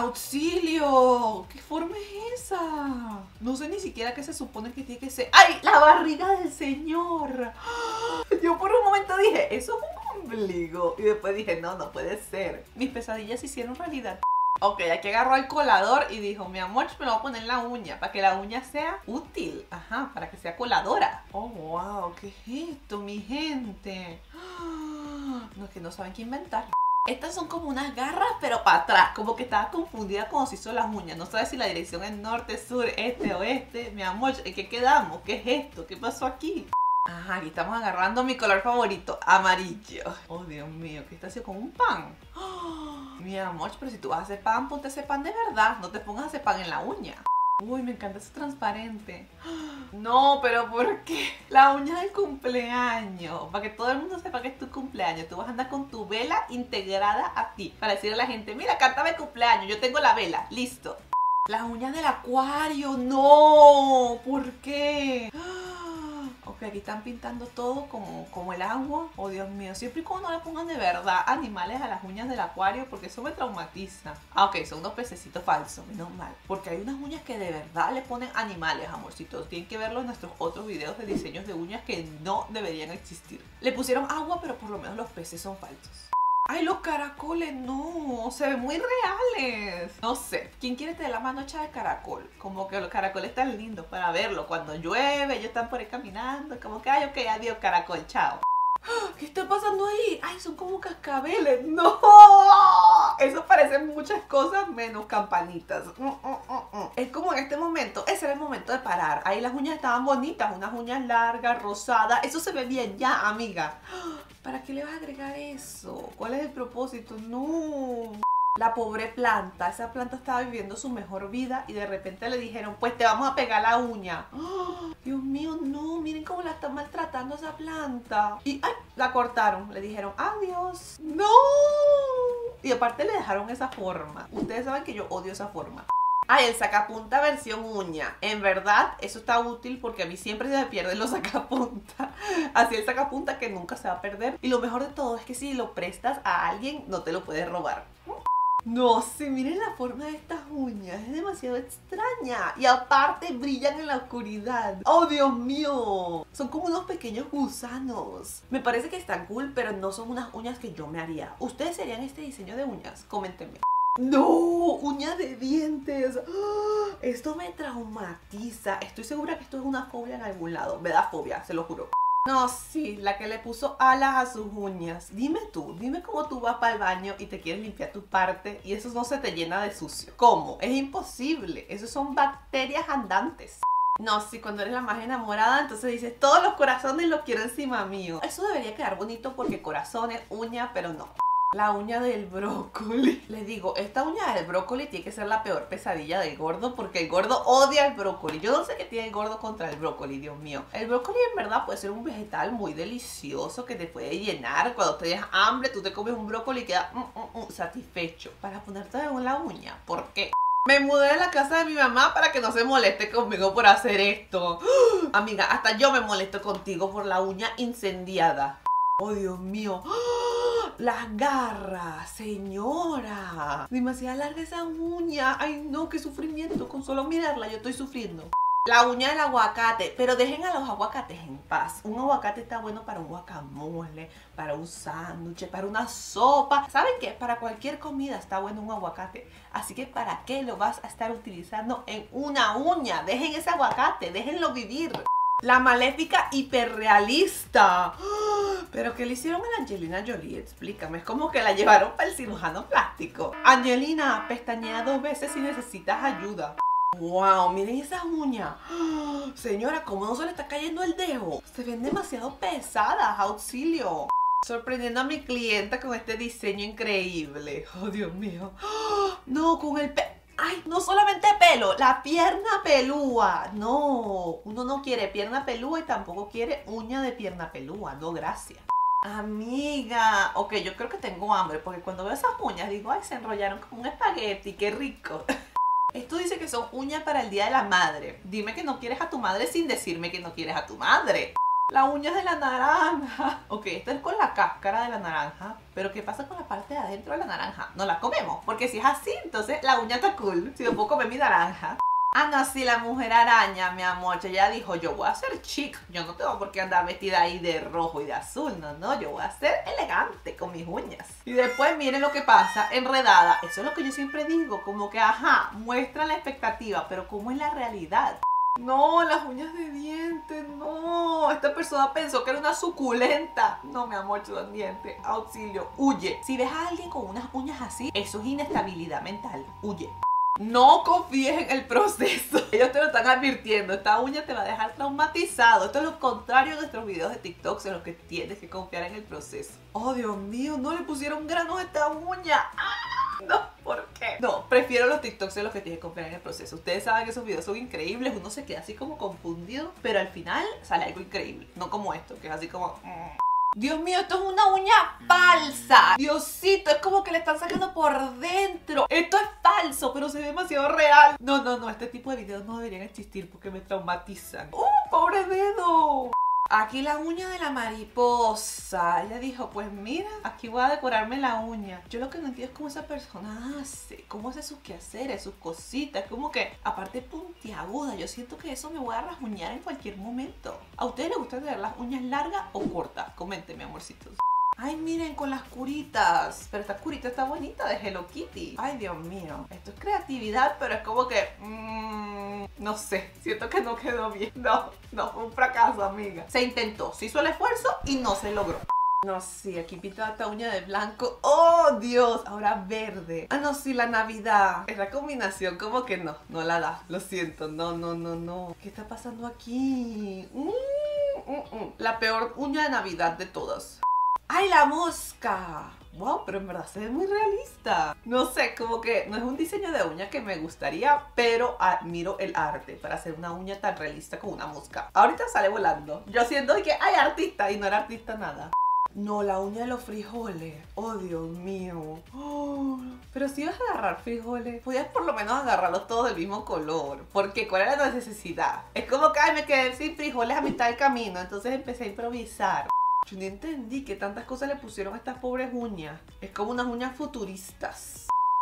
¡Auxilio! ¿Qué forma es esa? No sé ni siquiera qué se supone que tiene que ser. ¡Ay! ¡La barriga del señor! Yo por un momento dije, eso es un ombligo. Y después dije, no, no puede ser. Mis pesadillas se hicieron realidad. Ok, aquí agarró el colador y dijo, mi amor, me lo voy a poner en la uña para que la uña sea útil. Ajá, para que sea coladora. Oh, wow, ¿qué es esto, mi gente? No, es que no saben qué inventar. Estas son como unas garras, pero para atrás. Como que estaba confundida cuando se hizo las uñas. No sabes si la dirección es norte, sur, este, oeste. Mi amor, ¿en qué quedamos? ¿Qué es esto? ¿Qué pasó aquí? Ajá, aquí estamos agarrando mi color favorito, amarillo. Oh, Dios mío, ¿qué está haciendo con un pan? Oh, mi amor, pero si tú vas a hacer pan, ponte ese pan de verdad. No te pongas a hacer pan en la uña. Uy, me encanta eso transparente. No, pero ¿por qué? La uña del cumpleaños. Para que todo el mundo sepa que es tu cumpleaños. Tú vas a andar con tu vela integrada a ti. Para decirle a la gente, mira, cántame cumpleaños. Yo tengo la vela. Listo. Las uñas del acuario. No. ¿Por qué? Ok, aquí están pintando todo como, como el agua. Oh, Dios mío. Siempre y cuando no le pongan de verdad animales a las uñas del acuario, porque eso me traumatiza. Ah, ok, son unos pececitos falsos, menos mal. Porque hay unas uñas que de verdad le ponen animales, amorcitos. Tienen que verlo en nuestros otros videos de diseños de uñas que no deberían existir. Le pusieron agua, pero por lo menos los peces son falsos. ¡Ay, los caracoles! No, se ven muy reales. No sé, ¿quién quiere tener la mano hecha de caracol? Como que los caracoles están lindos para verlo. Cuando llueve, ellos están por ahí caminando. Como que, ay, ok, adiós, caracol, chao. ¿Qué está pasando ahí? ¡Ay, son como cascabeles! ¡No! Eso parece muchas cosas menos campanitas. Mm, mm, mm, mm. Es como en este momento, ese era el momento de parar. Ahí las uñas estaban bonitas, unas uñas largas, rosadas. Eso se ve bien ya, amiga. ¿Para qué le vas a agregar eso? ¿Cuál es el propósito? ¡No! La pobre planta, esa planta estaba viviendo su mejor vida y de repente le dijeron, pues te vamos a pegar la uña. ¡Oh! Dios mío, no, miren cómo la están maltratando esa planta. Y ¡ay! La cortaron, le dijeron, adiós. ¡No! Y aparte le dejaron esa forma. Ustedes saben que yo odio esa forma. Ay, el sacapunta versión uña. En verdad, eso está útil porque a mí siempre se me pierden los sacapunta. Así el sacapunta que nunca se va a perder. Y lo mejor de todo es que si lo prestas a alguien, no te lo puedes robar. No, sí, miren la forma de estas uñas, es demasiado extraña. Y aparte brillan en la oscuridad. ¡Oh, Dios mío! Son como unos pequeños gusanos. Me parece que están cool, pero no son unas uñas que yo me haría. ¿Ustedes serían este diseño de uñas? Coméntenme. ¡No! ¡Uñas de dientes! ¡Oh! Esto me traumatiza. Estoy segura que esto es una fobia en algún lado. Me da fobia, se lo juro. No, sí, la que le puso alas a sus uñas. Dime tú, dime cómo tú vas para el baño y te quieres limpiar tu parte y eso no se te llena de sucio. ¿Cómo? Es imposible. Esos son bacterias andantes. No, sí, cuando eres la más enamorada, entonces dices, todos los corazones los quiero encima mío. Eso debería quedar bonito porque corazones, uña, pero no. La uña del brócoli. Les digo, esta uña del brócoli tiene que ser la peor pesadilla del gordo porque el gordo odia el brócoli. Yo no sé qué tiene el gordo contra el brócoli, Dios mío. El brócoli en verdad puede ser un vegetal muy delicioso que te puede llenar. Cuando te das hambre, tú te comes un brócoli y quedas mm, mm, mm, satisfecho. Para ponerte en la uña, ¿por qué? Me mudé de la casa de mi mamá para que no se moleste conmigo por hacer esto. ¡Oh! Amiga, hasta yo me molesto contigo por la uña incendiada. Oh, Dios mío. ¡Oh! Las garras, señora. Demasiado larga esa uña. Ay, no, qué sufrimiento. Con solo mirarla yo estoy sufriendo. La uña del aguacate, pero dejen a los aguacates en paz. Un aguacate está bueno para un guacamole, para un sándwich, para una sopa. ¿Saben qué? Para cualquier comida está bueno un aguacate. Así que ¿para qué lo vas a estar utilizando en una uña? Dejen ese aguacate, déjenlo vivir. La maléfica hiperrealista. ¿Pero qué le hicieron a la Angelina Jolie? Explícame. Es como que la llevaron para el cirujano plástico. Angelina, pestañea dos veces si necesitas ayuda. ¡Wow! Miren esas uñas. Señora, ¿cómo no se le está cayendo el dedo? Se ven demasiado pesadas. ¡Auxilio! Sorprendiendo a mi clienta con este diseño increíble. ¡Oh, Dios mío! No, con el pe... ¡Ay! No solamente pelo, la pierna pelúa. No, uno no quiere pierna pelúa y tampoco quiere uña de pierna pelúa. No, gracias. Amiga, ok, yo creo que tengo hambre porque cuando veo esas uñas digo, ay, se enrollaron como un espagueti, qué rico. Esto dice que son uñas para el Día de la Madre. Dime que no quieres a tu madre sin decirme que no quieres a tu madre. La uña de la naranja. Ok, esta es con la cáscara de la naranja. Pero ¿qué pasa con la parte de adentro de la naranja? No la comemos. Porque si es así, entonces la uña está cool. Si no puedo comer mi naranja. Ah, no, sí, la mujer araña, mi amor. Ella dijo, yo voy a ser chic. Yo no tengo por qué andar vestida ahí de rojo y de azul. No, no, yo voy a ser elegante con mis uñas. Y después miren lo que pasa, enredada. Eso es lo que yo siempre digo. Como que, ajá, muestra la expectativa. Pero ¿cómo es la realidad? No, las uñas de dientes, no. Esta persona pensó que era una suculenta. No, mi amor, son dientes. Auxilio, huye. Si ves a alguien con unas uñas así, eso es inestabilidad mental. Huye. No confíes en el proceso. Ellos te lo están advirtiendo. Esta uña te va a dejar traumatizado. Esto es lo contrario de nuestros videos de TikTok en los que tienes que confiar en el proceso. Oh, Dios mío, no le pusieron granos a esta uña. ¡Ah! No, ¿por qué? No, prefiero los TikToks en los que tienes que confiar en el proceso. Ustedes saben que esos videos son increíbles. Uno se queda así como confundido, pero al final sale algo increíble. No como esto, que es así como... Dios mío, esto es una uña falsa. Diosito, es como que le están sacando por dentro. Esto es falso, pero se ve demasiado real. No, no, no, este tipo de videos no deberían existir porque me traumatizan. ¡Uh, pobre dedo! Aquí la uña de la mariposa. Ella dijo, pues mira, aquí voy a decorarme la uña. Yo lo que no entiendo es cómo esa persona hace, cómo hace sus quehaceres, sus cositas. Como que, aparte puntiaguda, yo siento que eso me voy a rasguñar en cualquier momento. ¿A ustedes les gusta tener las uñas largas o cortas? Coméntenme, amorcitos. Ay, miren, con las curitas. Pero esta curita está bonita, de Hello Kitty. Ay, Dios mío. Esto es creatividad, pero es como que... Mmm, no sé, siento que no quedó bien. No, no, fue un fracaso, amiga. Se intentó, se hizo el esfuerzo y no se logró. No, sí, aquí pintada esta uña de blanco. ¡Oh, Dios! Ahora verde. Ah, no, sí, la Navidad. Esta combinación como que no, no la da. Lo siento, no, no, no, no. ¿Qué está pasando aquí? Mm, mm, mm. La peor uña de Navidad de todas. ¡Ay, la mosca! Wow, pero en verdad se ve muy realista. No sé, como que no es un diseño de uña que me gustaría, pero admiro el arte para hacer una uña tan realista como una mosca. Ahorita sale volando. Yo siento que hay artista y no era artista nada. No, la uña de los frijoles. Oh, Dios mío. Oh, pero si vas a agarrar frijoles, podías por lo menos agarrarlos todos del mismo color. Porque ¿cuál era la necesidad? Es como que ay, me quedé sin frijoles a mitad del camino, entonces empecé a improvisar. Yo no entendí que tantas cosas le pusieron a estas pobres uñas. Es como unas uñas futuristas.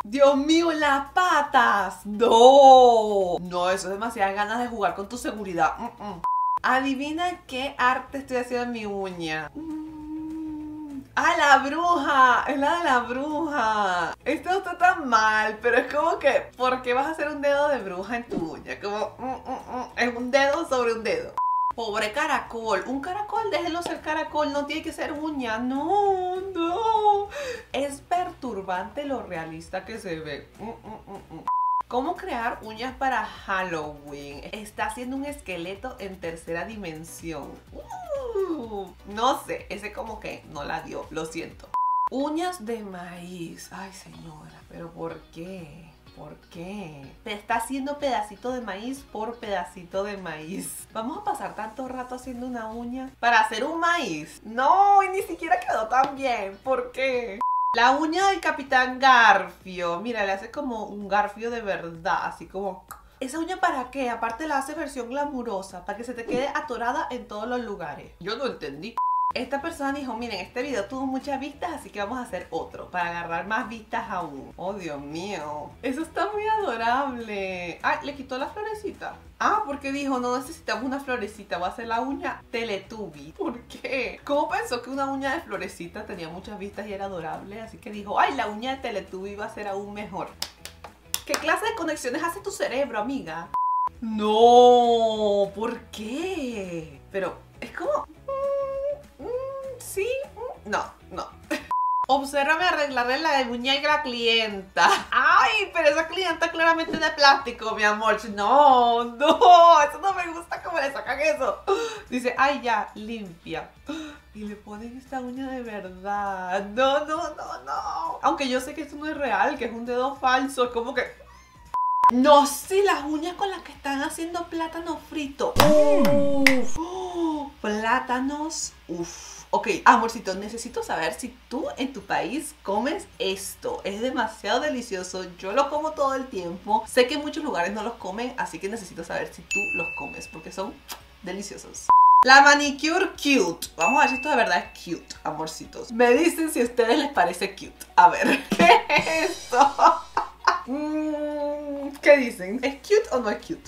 Dios mío, las patas. No. No, eso es demasiadas ganas de jugar con tu seguridad. Mm -mm. Adivina qué arte estoy haciendo en mi uña. Mm. ¡Ah, la bruja! Es la de la bruja. Esto no está tan mal, pero es como que, ¿por qué vas a hacer un dedo de bruja en tu uña? Como, mm, mm, mm. Es un dedo sobre un dedo. Pobre caracol. Un caracol, déjelo ser caracol, no tiene que ser uña. No, no. Es perturbante lo realista que se ve. Mm, mm, mm, mm. ¿Cómo crear uñas para Halloween? Está haciendo un esqueleto en tercera dimensión. Uh, no sé, ese como que no la dio, lo siento. Uñas de maíz. Ay, señora, ¿pero por qué? ¿Por qué? Te está haciendo pedacito de maíz por pedacito de maíz. ¿Vamos a pasar tanto rato haciendo una uña para hacer un maíz? No, y ni siquiera quedó tan bien. ¿Por qué? La uña del Capitán Garfio. Mira, le hace como un Garfio de verdad. Así como... ¿Esa uña para qué? Aparte la hace versión glamurosa. Para que se te quede atorada en todos los lugares. Yo no entendí. Esta persona dijo, miren, este video tuvo muchas vistas, así que vamos a hacer otro para agarrar más vistas aún. Oh, Dios mío. Eso está muy adorable. Ah, le quitó la florecita. Ah, porque dijo, no necesitamos una florecita, va a ser la uña Teletubby. ¿Por qué? ¿Cómo pensó que una uña de florecita tenía muchas vistas y era adorable? Así que dijo, ay, la uña de Teletubby va a ser aún mejor. ¿Qué clase de conexiones hace tu cerebro, amiga? No, ¿por qué? Pero es como... ¿Sí? No, no. Obsérvame arreglarle la uña a la clienta. Ay, pero esa clienta claramente es de plástico, mi amor. No, no, eso no me gusta cómo le sacan eso. Dice, ay, ya, limpia. Y le ponen esta uña de verdad. No, no, no, no. Aunque yo sé que esto no es real, que es un dedo falso. Es como que... No sé, las uñas con las que están haciendo plátano frito. Uf. Oh, plátanos, uff. Ok, amorcito, necesito saber si tú en tu país comes esto. Es demasiado delicioso, yo lo como todo el tiempo. Sé que en muchos lugares no los comen, así que necesito saber si tú los comes, porque son deliciosos. La manicure cute. Vamos a ver si esto de verdad es cute, amorcitos. Me dicen si a ustedes les parece cute. A ver, ¿qué es esto? mm, ¿Qué dicen? ¿Es cute o no es cute?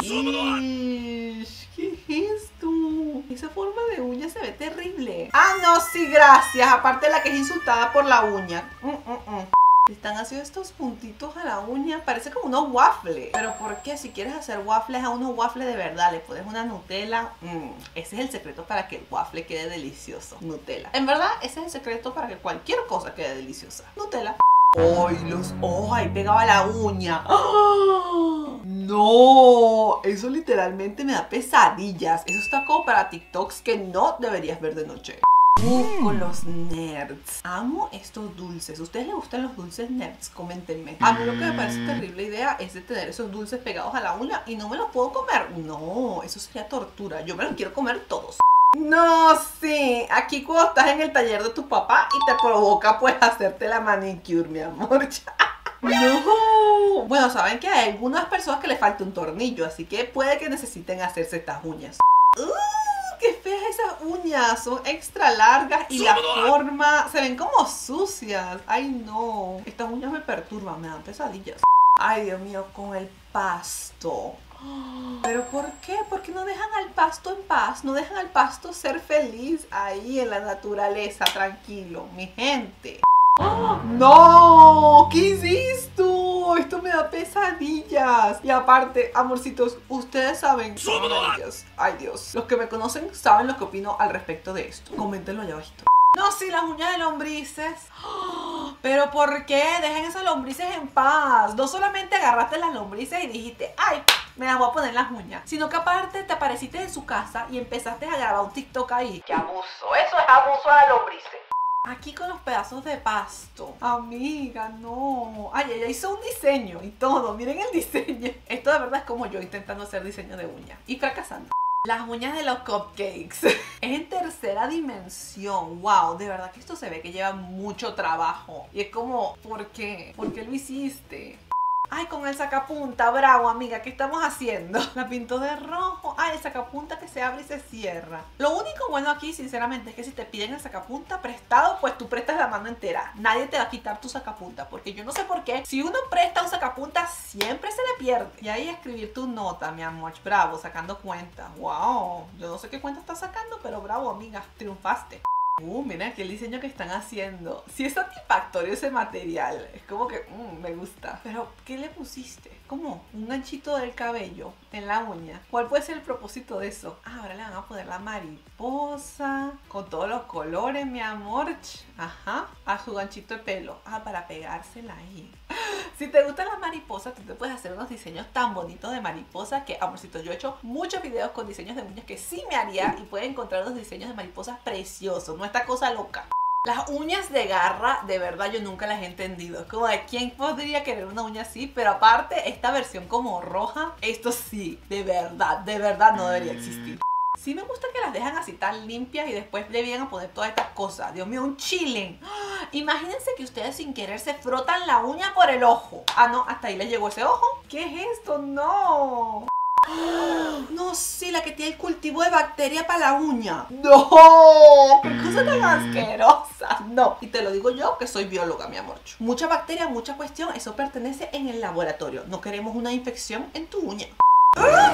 Ish, ¿qué es esto? Esa forma de uña se ve terrible. Ah, no, sí, gracias. Aparte de la que es insultada por la uña. Mm, mm, mm. Están haciendo estos puntitos a la uña. Parece como unos waffles. Pero ¿por qué? Si quieres hacer waffles a unos waffles de verdad, le pones una Nutella. Mm, ese es el secreto para que el waffle quede delicioso. Nutella. En verdad, ese es el secreto para que cualquier cosa quede deliciosa. Nutella. ¡Ay, los ojos! ¡Ay, pegaba la uña! ¡Oh! ¡No! Eso literalmente me da pesadillas. Eso está como para TikToks que no deberías ver de noche. Uf, con los nerds. Amo estos dulces. ¿A ustedes les gustan los dulces nerds? Coméntenme. A mí lo que me parece terrible idea es de tener esos dulces pegados a la uña y no me los puedo comer. No, eso sería tortura. Yo me los quiero comer todos. No, sí, aquí cuando estás en el taller de tu papá y te provoca pues hacerte la manicure, mi amor. No. Bueno, saben que hay algunas personas que les falta un tornillo, así que puede que necesiten hacerse estas uñas. ¡Uh! ¡Qué feas esas uñas! Son extra largas y la forma se ven como sucias. Ay, no. Estas uñas me perturban, me dan pesadillas. Ay, Dios mío, con el pasto. ¿Pero por qué? ¿Por qué no dejan al pasto en paz? No dejan al pasto ser feliz ahí en la naturaleza, tranquilo, mi gente. ¡Oh! ¡No! ¿Qué hiciste? Esto me da pesadillas. Y aparte, amorcitos, ustedes saben. Ay, Dios. Los que me conocen saben lo que opino al respecto de esto. Coméntenlo allá abajito. No, sí, las uñas de lombrices. ¿Pero por qué? Dejen esas lombrices en paz. No solamente agarraste las lombrices y dijiste, ay, me las voy a poner en las uñas, sino que aparte te apareciste en su casa y empezaste a grabar un TikTok ahí. ¡Qué abuso! Eso es abuso a la lombrices. Aquí con los pedazos de pasto. Amiga, no. Ay, ella hizo un diseño y todo. Miren el diseño. Esto de verdad es como yo intentando hacer diseño de uñas y fracasando. Las uñas de los cupcakes. Es en tercera dimensión. Wow, de verdad que esto se ve que lleva mucho trabajo. Y es como, ¿por qué? ¿Por qué lo hiciste? Ay, con el sacapunta, bravo, amiga, ¿qué estamos haciendo? La pintó de rojo. Ay, el sacapunta que se abre y se cierra. Lo único bueno aquí, sinceramente, es que si te piden el sacapunta prestado, pues tú prestas la mano entera. Nadie te va a quitar tu sacapunta, porque yo no sé por qué. Si uno presta un sacapunta, siempre se le pierde. Y ahí escribir tu nota, mi amor. Bravo, sacando cuentas. Wow, yo no sé qué cuenta estás sacando, pero bravo, amiga, triunfaste. Uh, mira aquí el diseño que están haciendo. Si es satisfactorio ese material. Es como que, mmm, me gusta. Pero, ¿qué le pusiste? ¿Cómo? Un ganchito del cabello en la uña. ¿Cuál puede ser el propósito de eso? Ah, ahora le van a poner la mariposa con todos los colores, mi amor. Ajá. A su ganchito de pelo. Ah, para pegársela ahí. Si te gustan las mariposas, tú te puedes hacer unos diseños tan bonitos de mariposas que, amorcitos, yo he hecho muchos videos con diseños de uñas que sí me haría y puedes encontrar los diseños de mariposas preciosos, no esta cosa loca. Las uñas de garra, de verdad, yo nunca las he entendido. Es como de quién podría querer una uña así, pero aparte, esta versión como roja, esto sí, de verdad, de verdad no debería existir. Sí me gusta que las dejan así tan limpias y después le vienen a poner todas estas cosas. Dios mío, un chilling. Imagínense que ustedes sin querer se frotan la uña por el ojo. Ah, no, hasta ahí les llegó ese ojo. ¿Qué es esto? No. No, sí, la que tiene el cultivo de bacteria para la uña. No, qué cosa tan asquerosa. No, y te lo digo yo que soy bióloga, mi amor. Mucha bacteria, mucha cuestión, eso pertenece en el laboratorio. No queremos una infección en tu uña. ¡Ah,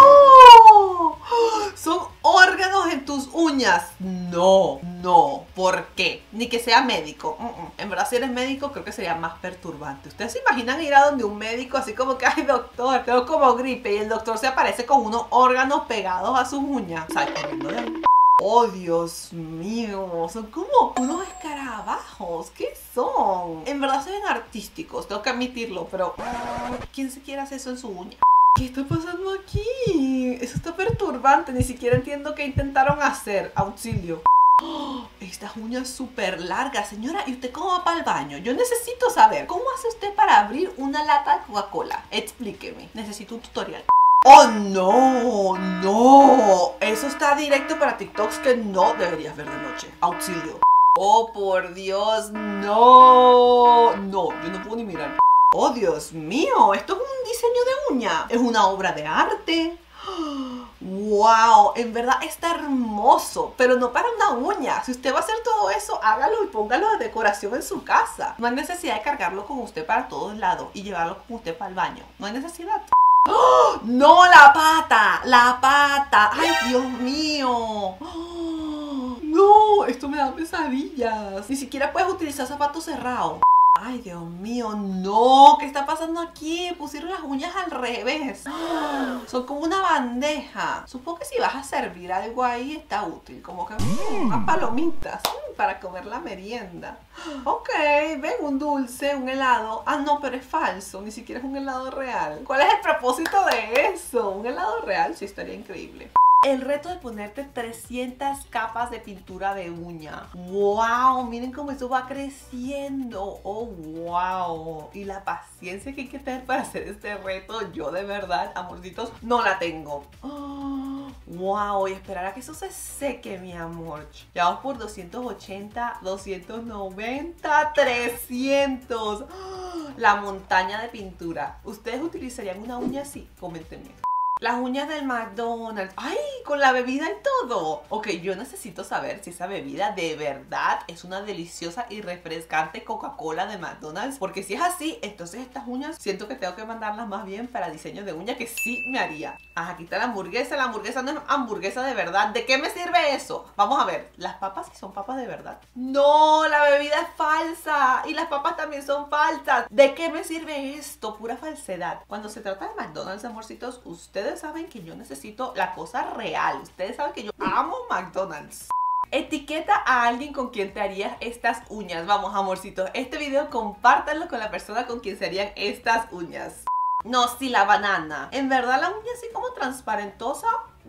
no! Son órganos en tus uñas. No, no. ¿Por qué? Ni que sea médico. Uh -uh. En verdad, si eres médico, creo que sería más perturbante. ¿Ustedes se imaginan ir a donde un médico así como que, ay, doctor, tengo como gripe, y el doctor se aparece con unos órganos pegados a sus uñas? O sea, corriendo de ahí. Oh, Dios mío, son como unos escarabajos. ¿Qué son? En verdad se ven artísticos, tengo que admitirlo, pero ¿quién se quiere hacer eso en su uña? ¿Qué está pasando aquí? Eso está perturbante, ni siquiera entiendo qué intentaron hacer. Auxilio. Oh, estas uñas súper largas, señora. ¿Y usted cómo va para el baño? Yo necesito saber, ¿cómo hace usted para abrir una lata de Coca-Cola? Explíqueme, necesito un tutorial. ¡Oh, no! ¡No! Eso está directo para TikToks que no deberías ver de noche. Auxilio. ¡Oh, por Dios! ¡No! No, yo no puedo ni mirar. ¡Oh, Dios mío! Esto es un diseño de uña. Es una obra de arte. ¡Wow! En verdad está hermoso, pero no para una uña. Si usted va a hacer todo eso, hágalo y póngalo de decoración en su casa. No hay necesidad de cargarlo con usted para todos lados y llevarlo con usted para el baño. No hay necesidad. ¡Oh! ¡No, la pata! ¡La pata! ¡Ay, Dios mío! ¡Oh! ¡No! Esto me da pesadillas. Ni siquiera puedes utilizar zapatos cerrados. Ay, Dios mío, no. ¿Qué está pasando aquí? Pusieron las uñas al revés. Son como una bandeja. Supongo que si vas a servir algo ahí está útil. Como que mm, unas palomitas mm, para comer la merienda. Ok, ven, un dulce, un helado. Ah, no, pero es falso. Ni siquiera es un helado real. ¿Cuál es el propósito de eso? Un helado real sí estaría increíble. El reto de ponerte trescientas capas de pintura de uña. ¡Wow! Miren cómo eso va creciendo. ¡Oh, wow! Y la paciencia que hay que tener para hacer este reto, yo de verdad, amorcitos, no la tengo. ¡Oh, wow! Y esperar a que eso se seque, mi amor. Ya vamos por doscientos ochenta, doscientos noventa, trescientos. ¡Oh! La montaña de pintura. ¿Ustedes utilizarían una uña así? Coméntenme. Las uñas del McDonald's. ¡Ay! Con la bebida y todo. Ok, yo necesito saber si esa bebida de verdad es una deliciosa y refrescante Coca-Cola de McDonald's. Porque si es así, entonces estas uñas siento que tengo que mandarlas más bien para diseño de uña, que sí me haría. Ah, aquí está la hamburguesa. La hamburguesa no es hamburguesa de verdad. ¿De qué me sirve eso? Vamos a ver. Las papas sí son papas de verdad. No, la bebida es falsa. Y las papas también son falsas. ¿De qué me sirve esto? Pura falsedad. Cuando se trata de McDonald's, amorcitos, ustedes saben que yo necesito la cosa real. Ustedes saben que yo amo McDonald's. Etiqueta a alguien con quien te harías estas uñas. Vamos, amorcitos, este video compártanlo con la persona con quien se harían estas uñas. No, sí, la banana. En verdad la uña así como transparentosa.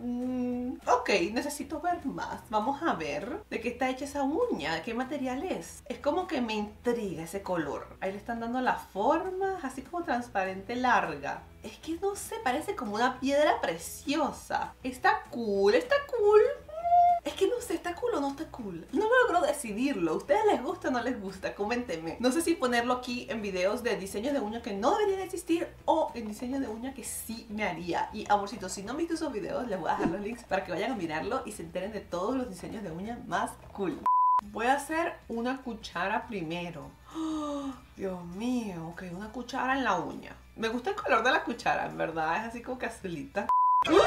Mm, ok, necesito ver más. Vamos a ver de qué está hecha esa uña, de qué material es. Es como que me intriga ese color. Ahí le están dando la forma, así como transparente larga. Es que no sé, parece como una piedra preciosa. Está cool, está cool. Es que no sé, ¿está cool o no está cool? No lo logro decir. decidirlo. ¿A ustedes les gusta o no les gusta? Coméntenme. No sé si ponerlo aquí en videos de diseños de uña que no deberían existir o en diseños de uña que sí me haría. Y amorcitos, si no han visto esos videos, les voy a dejar los links para que vayan a mirarlo y se enteren de todos los diseños de uña más cool. Voy a hacer una cuchara primero. ¡Oh, Dios mío! Ok, una cuchara en la uña. Me gusta el color de la cuchara, en verdad. Es así como que azulita. ¡Oh!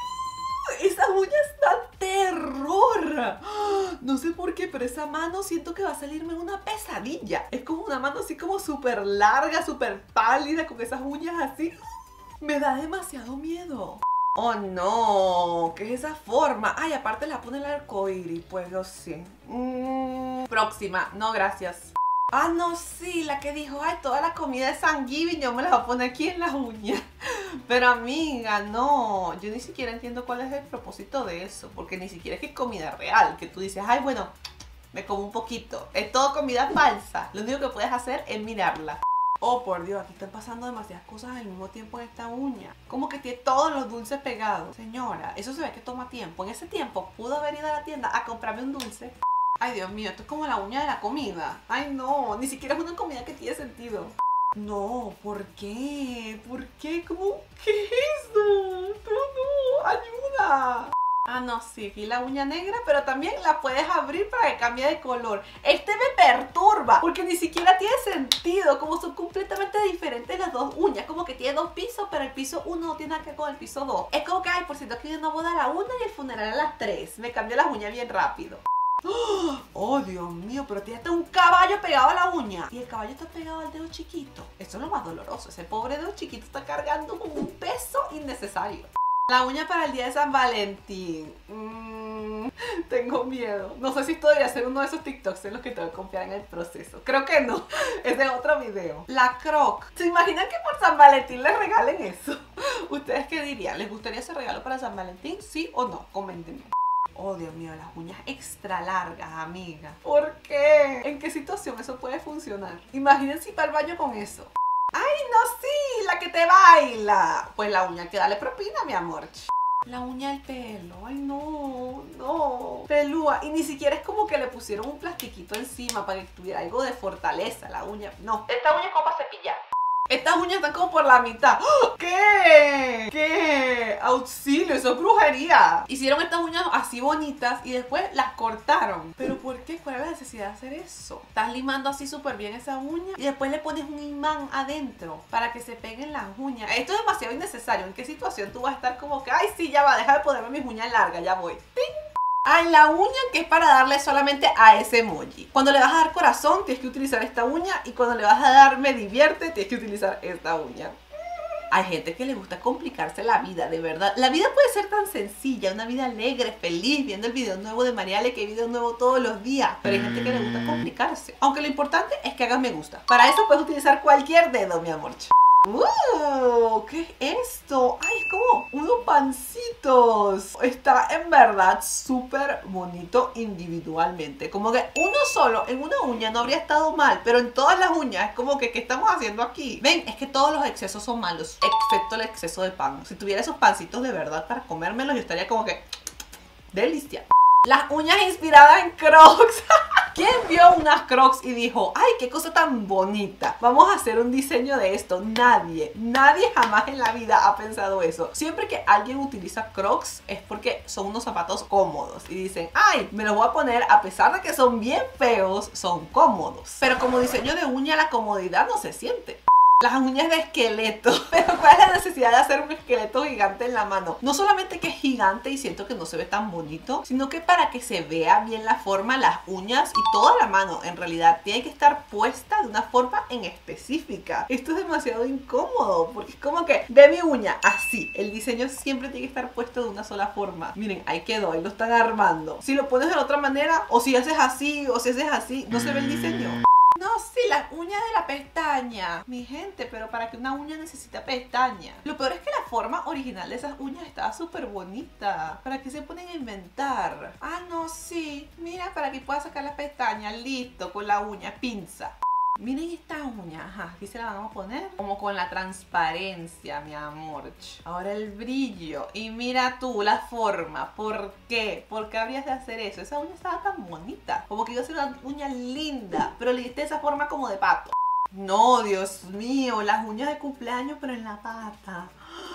Esa uña está terror. No sé por qué, pero esa mano siento que va a salirme una pesadilla. Es como una mano así como súper larga, súper pálida, con esas uñas así. Me da demasiado miedo. Oh no, ¿qué es esa forma? Ay, aparte la pone el arcoíris, pues yo sí. Mm, próxima, no gracias. Ah, no, sí, la que dijo, ay, toda la comida de Thanksgiving yo me la voy a poner aquí en las uñas. Pero amiga, no, yo ni siquiera entiendo cuál es el propósito de eso, porque ni siquiera es que es comida real, que tú dices, ay, bueno, me como un poquito. Es todo comida falsa, lo único que puedes hacer es mirarla. Oh, por Dios, aquí están pasando demasiadas cosas al mismo tiempo en esta uña. Como que tiene todos los dulces pegados. Señora, eso se ve que toma tiempo. En ese tiempo pudo haber ido a la tienda a comprarme un dulce. Ay, Dios mío, esto es como la uña de la comida. Ay, no, ni siquiera es una comida que tiene sentido. No, ¿por qué? ¿Por qué? ¿Cómo? ¿Qué es eso? No, no, ayuda. Ah, no, sí, aquí la uña negra, pero también la puedes abrir para que cambie de color. Este me perturba, porque ni siquiera tiene sentido, como son completamente diferentes las dos uñas. Como que tiene dos pisos, pero el piso uno no tiene nada que ver con el piso dos. Es como que, ay, por cierto, que yo no boda a la una y el funeral a las tres. Me cambió las uñas bien rápido. Oh, Dios mío, pero tiene hasta un caballo pegado a la uña. Y el caballo está pegado al dedo chiquito. Eso es lo más doloroso. Ese pobre dedo chiquito está cargando con un peso innecesario. La uña para el día de San Valentín. Mm, tengo miedo. No sé si esto debería ser uno de esos TikToks en los que tengo que confiar en el proceso. Creo que no. Es de otro video. La Croc. ¿Se imaginan que por San Valentín les regalen eso? ¿Ustedes qué dirían? ¿Les gustaría ese regalo para San Valentín? ¿Sí o no? Coméntenme. Oh, Dios mío, las uñas extra largas, amiga. ¿Por qué? ¿En qué situación eso puede funcionar? Imagínense ir para el baño con eso. ¡Ay, no, sí! ¡La que te baila! Pues la uña que dale propina, mi amor. La uña del pelo. ¡Ay, no! ¡No! Pelúa. Y ni siquiera es como que le pusieron un plastiquito encima para que tuviera algo de fortaleza la uña. No. Esta uña es como para cepillar. Estas uñas están como por la mitad. ¿Qué? ¿Qué? ¡Auxilio! ¡Eso es brujería! Hicieron estas uñas así bonitas y después las cortaron. ¿Pero por qué? ¿Cuál es la necesidad de hacer eso? Estás limando así súper bien esa uña y después le pones un imán adentro para que se peguen las uñas. Esto es demasiado innecesario. ¿En qué situación tú vas a estar como que, ay, sí, ya va, deja de ponerme mis uñas largas, ya voy? ¡Ting! Ay, la uña que es para darle solamente a ese emoji. Cuando le vas a dar corazón, tienes que utilizar esta uña. Y cuando le vas a dar me divierte, tienes que utilizar esta uña. Hay gente que le gusta complicarse la vida, de verdad. La vida puede ser tan sencilla, una vida alegre, feliz, viendo el video nuevo de Mariale, que hay video nuevo todos los días. Pero hay gente que le gusta complicarse. Aunque lo importante es que hagas me gusta. Para eso puedes utilizar cualquier dedo, mi amor. ¡Uh! ¿Qué es esto? ¡Ay, es como unos pancitos! Está en verdad súper bonito individualmente. Como que uno solo en una uña no habría estado mal, pero en todas las uñas es como que, ¿qué estamos haciendo aquí? Ven, es que todos los excesos son malos, excepto el exceso de pan. Si tuviera esos pancitos de verdad para comérmelos, yo estaría como que... delicia. Las uñas inspiradas en Crocs. ¿Quién vio unas Crocs y dijo, ay, qué cosa tan bonita? Vamos a hacer un diseño de esto? Nadie, nadie jamás en la vida ha pensado eso. Siempre que alguien utiliza Crocs es porque son unos zapatos cómodos. Y dicen, ay, me los voy a poner a pesar de que son bien feos, son cómodos. Pero como diseño de uña la comodidad no se siente. Las uñas de esqueleto. Pero ¿cuál es la necesidad de hacer un esqueleto gigante en la mano? No solamente que es gigante y siento que no se ve tan bonito, sino que para que se vea bien la forma, las uñas y toda la mano en realidad tiene que estar puesta de una forma en específica. Esto es demasiado incómodo porque es como que ve mi uña así. El diseño siempre tiene que estar puesto de una sola forma. Miren, ahí quedó, ahí lo están armando. Si lo pones de otra manera o si haces así o si haces así, no se ve el diseño. No, sí, las uñas de la pestaña. Mi gente, pero para que una uña necesita pestaña. Lo peor es que la forma original de esas uñas estaba súper bonita. ¿Para qué se ponen a inventar? Ah, no, sí. Mira, para que pueda sacar las pestañas. Listo, con la uña, pinza. Miren estas uñas, ajá, aquí se la vamos a poner como con la transparencia, mi amor. Ahora el brillo. Y mira tú, la forma. ¿Por qué? ¿Por qué habrías de hacer eso? Esa uña estaba tan bonita. Como que iba a ser una uña linda, pero le diste esa forma como de pato. No, Dios mío, las uñas de cumpleaños, pero en la pata.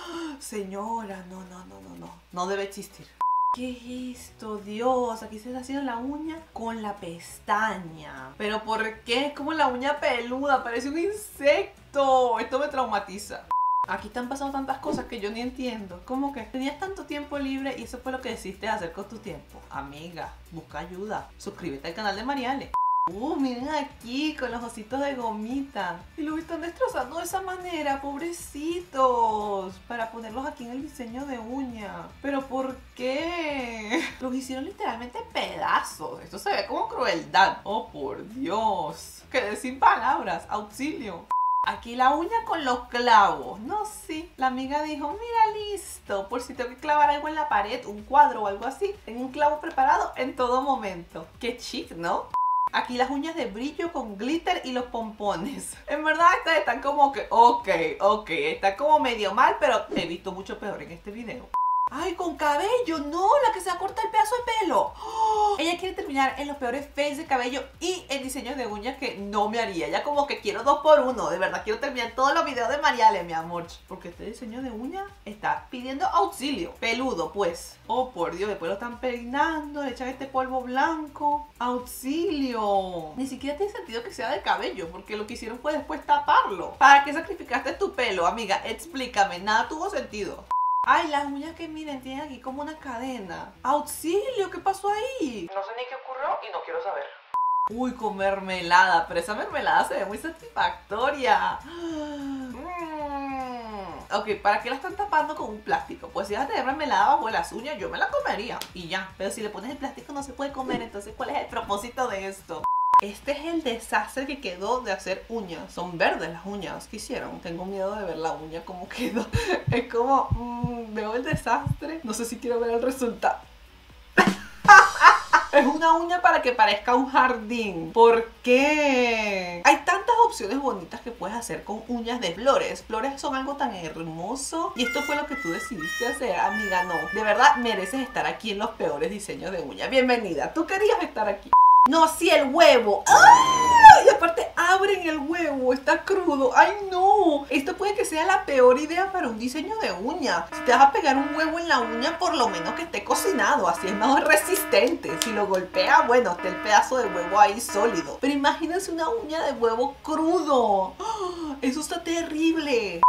Señora, no, no, no, no, no. No debe existir. ¿Qué es esto? Dios, aquí se está haciendo la uña con la pestaña. ¿Pero por qué? Es como la uña peluda, parece un insecto. Esto me traumatiza. Aquí están pasando tantas cosas que yo ni entiendo. Como que tenías tanto tiempo libre y eso fue lo que decidiste hacer con tu tiempo. Amiga, busca ayuda. Suscríbete al canal de Mariale. Uh, miren aquí con los ositos de gomita. Y los están destrozando de esa manera, pobrecitos. Para ponerlos aquí en el diseño de uña. ¿Pero por qué? Los hicieron literalmente pedazos. Esto se ve como crueldad. Oh, por Dios. Quedé sin palabras. Auxilio. Aquí la uña con los clavos. No, sí. La amiga dijo, mira, listo. Por si tengo que clavar algo en la pared, un cuadro o algo así. Tengo un clavo preparado en todo momento. Qué chic, ¿no? Aquí las uñas de brillo con glitter y los pompones. En verdad estas están como que, ok, ok, está como medio mal, pero he visto mucho peor en este video. ¡Ay, con cabello! ¡No! La que se va a cortar el pedazo de pelo. ¡Oh! Ella quiere terminar en los peores fades de cabello y en diseños de uñas que no me haría. Ya como que quiero dos por uno. De verdad, quiero terminar todos los videos de Mariale, mi amor. Porque este diseño de uña está pidiendo auxilio. Peludo, pues. Oh, por Dios, después lo están peinando, le echan este polvo blanco. ¡Auxilio! Ni siquiera tiene sentido que sea de cabello, porque lo que hicieron fue después taparlo. ¿Para qué sacrificaste tu pelo, amiga? Explícame, nada tuvo sentido. Ay, las uñas que miren, tienen aquí como una cadena. ¡Auxilio! ¿Qué pasó ahí? No sé ni qué ocurrió y no quiero saber. Uy, con mermelada, pero esa mermelada se ve muy satisfactoria. Mm. Ok, ¿para qué la están tapando con un plástico? Pues si vas a tener mermelada bajo las uñas, yo me la comería y ya. Pero si le pones el plástico no se puede comer, entonces ¿cuál es el propósito de esto? Este es el desastre que quedó de hacer uñas. Son verdes las uñas. ¿Qué hicieron? Tengo miedo de ver la uña como quedó. Es como, mmm, veo el desastre. No sé si quiero ver el resultado. Es una uña para que parezca un jardín. ¿Por qué? Hay tantas opciones bonitas que puedes hacer con uñas de flores. Flores son algo tan hermoso. Y esto fue lo que tú decidiste hacer, amiga. No, de verdad mereces estar aquí en los peores diseños de uñas. Bienvenida, tú querías estar aquí. No, sí, el huevo. ¡Ay! Y aparte abren el huevo, está crudo. ¡Ay, no! Esto puede que sea la peor idea para un diseño de uña. Si te vas a pegar un huevo en la uña, por lo menos que esté cocinado. Así es más resistente. Si lo golpea, bueno, está el pedazo de huevo ahí sólido. Pero imagínense una uña de huevo crudo. ¡Oh! Eso está terrible.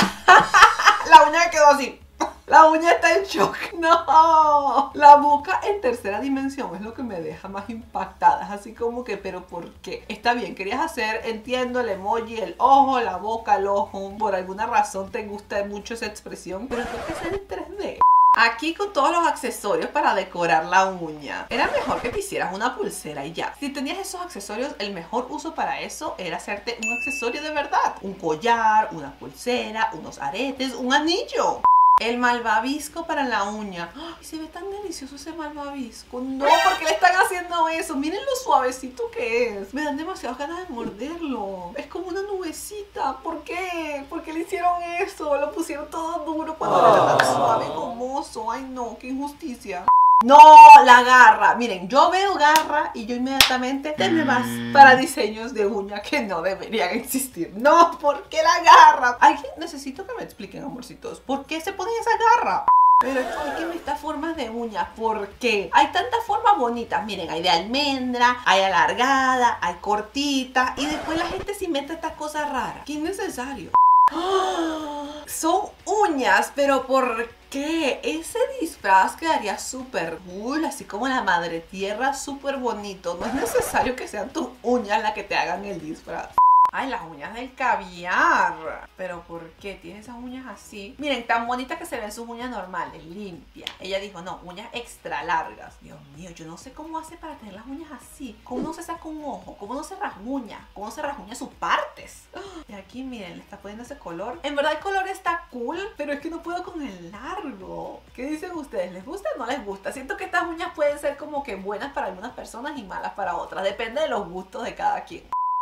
La uña quedó así. La uña está en shock. No. La boca en tercera dimensión es lo que me deja más impactada. Es así como que, ¿pero por qué? Está bien, querías hacer, entiendo, el emoji, el ojo, la boca, el ojo. Por alguna razón te gusta mucho esa expresión. Pero tengo que hacer en tres D. Aquí con todos los accesorios para decorar la uña. Era mejor que te hicieras una pulsera y ya. Si tenías esos accesorios, el mejor uso para eso era hacerte un accesorio de verdad. Un collar, una pulsera, unos aretes, un anillo. El malvavisco para la uña. ¡Ay, se ve tan delicioso ese malvavisco! No, ¿por qué le están haciendo eso? Miren lo suavecito que es. Me dan demasiadas ganas de morderlo. Es como una nubecita. ¿Por qué? ¿Por qué le hicieron eso? Lo pusieron todo duro cuando oh. era tan suave y gomoso. Ay, no, qué injusticia. No, la garra. Miren, yo veo garra y yo inmediatamente denme más para diseños de uña que no deberían existir. No, ¿por qué la garra? Ay, necesito que me expliquen, amorcitos, ¿por qué se pone esa garra? Pero explíquenme estas formas de uña, ¿por qué? Hay tantas formas bonitas, miren, hay de almendra, hay alargada, hay cortita y después la gente se inventa estas cosas raras. ¿Qué es necesario? ¡Oh! Son uñas, pero ¿por qué? Ese disfraz quedaría súper cool, así como la madre tierra, súper bonito. No es necesario que sean tus uñas las que te hagan el disfraz. Ay, las uñas del caviar. ¿Pero por qué tiene esas uñas así? Miren, tan bonitas que se ven sus uñas normales, limpias. Ella dijo, no, uñas extra largas. Dios mío, yo no sé cómo hace para tener las uñas así. ¿Cómo no se saca un ojo? ¿Cómo no se rasguña? ¿Cómo se rasguña sus partes? Y aquí, miren, le está poniendo ese color. En verdad el color está cool, pero es que no puedo con el largo. ¿Qué dicen ustedes? ¿Les gusta o no les gusta? Siento que estas uñas pueden ser como que buenas para algunas personas y malas para otras. Depende de los gustos de cada quien.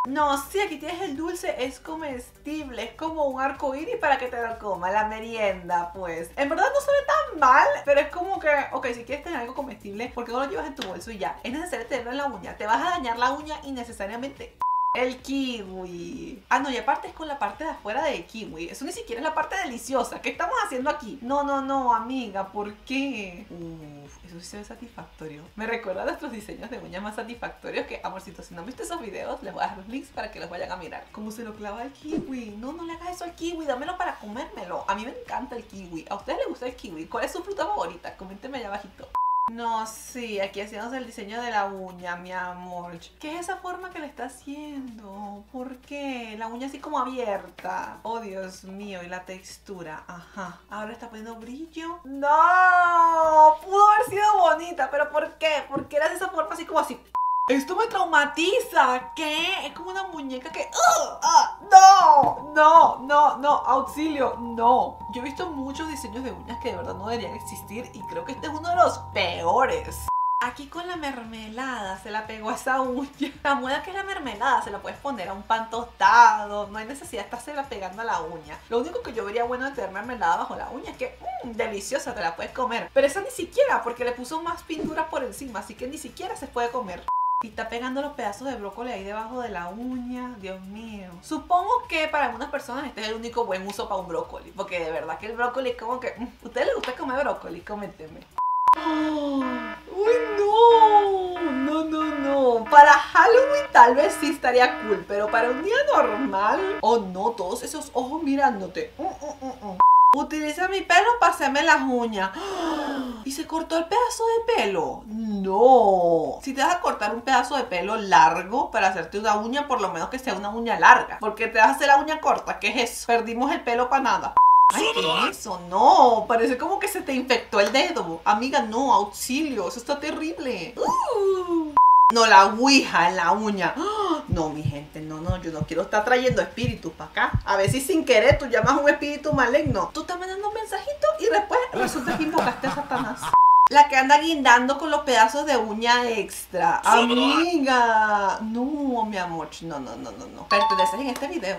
No, sí, aquí tienes el dulce, es comestible, es como un arco iris para que te lo coma, la merienda, pues. En verdad no se ve tan mal, pero es como que, ok, si quieres tener algo comestible, ¿por qué no lo llevas en tu bolso y ya? Es necesario tenerlo en la uña, te vas a dañar la uña innecesariamente. El kiwi. Ah, no, y aparte es con la parte de afuera del kiwi. Eso ni siquiera es la parte deliciosa. ¿Qué estamos haciendo aquí? No, no, no, amiga, ¿por qué? Uf, eso sí se ve satisfactorio. Me recuerda a nuestros diseños de uñas más satisfactorios que, amorcitos, si no han visto esos videos, les voy a dejar los links para que los vayan a mirar. ¿Cómo se lo clava el kiwi? No, no le hagas eso al kiwi, dámelo para comérmelo. A mí me encanta el kiwi. ¿A ustedes les gusta el kiwi? ¿Cuál es su fruta favorita? Coméntenme allá abajito. No, sí, aquí hacemos el diseño de la uña, mi amor. ¿Qué es esa forma que le está haciendo? ¿Por qué? La uña así como abierta. Oh, Dios mío, y la textura. Ajá. Ahora está poniendo brillo. ¡No! Pudo haber sido bonita, pero ¿por qué? ¿Por qué era de esa forma así como así? Esto me traumatiza. ¿Qué? Es como una muñeca que... ¡Uh! ¡Ah! ¡No! No, no, no. Auxilio. No. Yo he visto muchos diseños de uñas que de verdad no deberían existir y creo que este es uno de los peores. Aquí con la mermelada se la pegó a esa uña. La muela que es la mermelada se la puedes poner a un pan tostado. No hay necesidad de estársela pegando a la uña. Lo único que yo vería bueno de tener mermelada bajo la uña es que, mmm, deliciosa, te la puedes comer. Pero esa ni siquiera, porque le puso más pintura por encima, así que ni siquiera se puede comer. Y está pegando los pedazos de brócoli ahí debajo de la uña. Dios mío. Supongo que para algunas personas este es el único buen uso para un brócoli. Porque de verdad que el brócoli es como que... ¿A ustedes les gusta comer brócoli? Coméntenme. Oh, ¡uy, no! No, no, no. Para Halloween tal vez sí estaría cool. Pero para un día normal... Oh, no. Todos esos ojos mirándote. Uh, uh, uh, uh. Utiliza mi pelo para hacerme las uñas. ¿Y se cortó el pedazo de pelo? No. Si te vas a cortar un pedazo de pelo largo para hacerte una uña, por lo menos que sea una uña larga. Porque te vas a hacer la uña corta. ¿Qué es eso? Perdimos el pelo para nada. Ay, ¿qué es eso? No. Parece como que se te infectó el dedo. Amiga, no. Auxilio. Eso está terrible. Uh. No, la ouija en la uña. No, mi gente, no, no, yo no quiero estar trayendo espíritus para acá. A ver si sin querer tú llamas a un espíritu maligno. Tú estás mandando un mensajito y después resulta que invocaste a Satanás. La que anda guindando con los pedazos de uña extra. Amiga. No, mi amor. No, no, no, no, no. Perteneces en este video.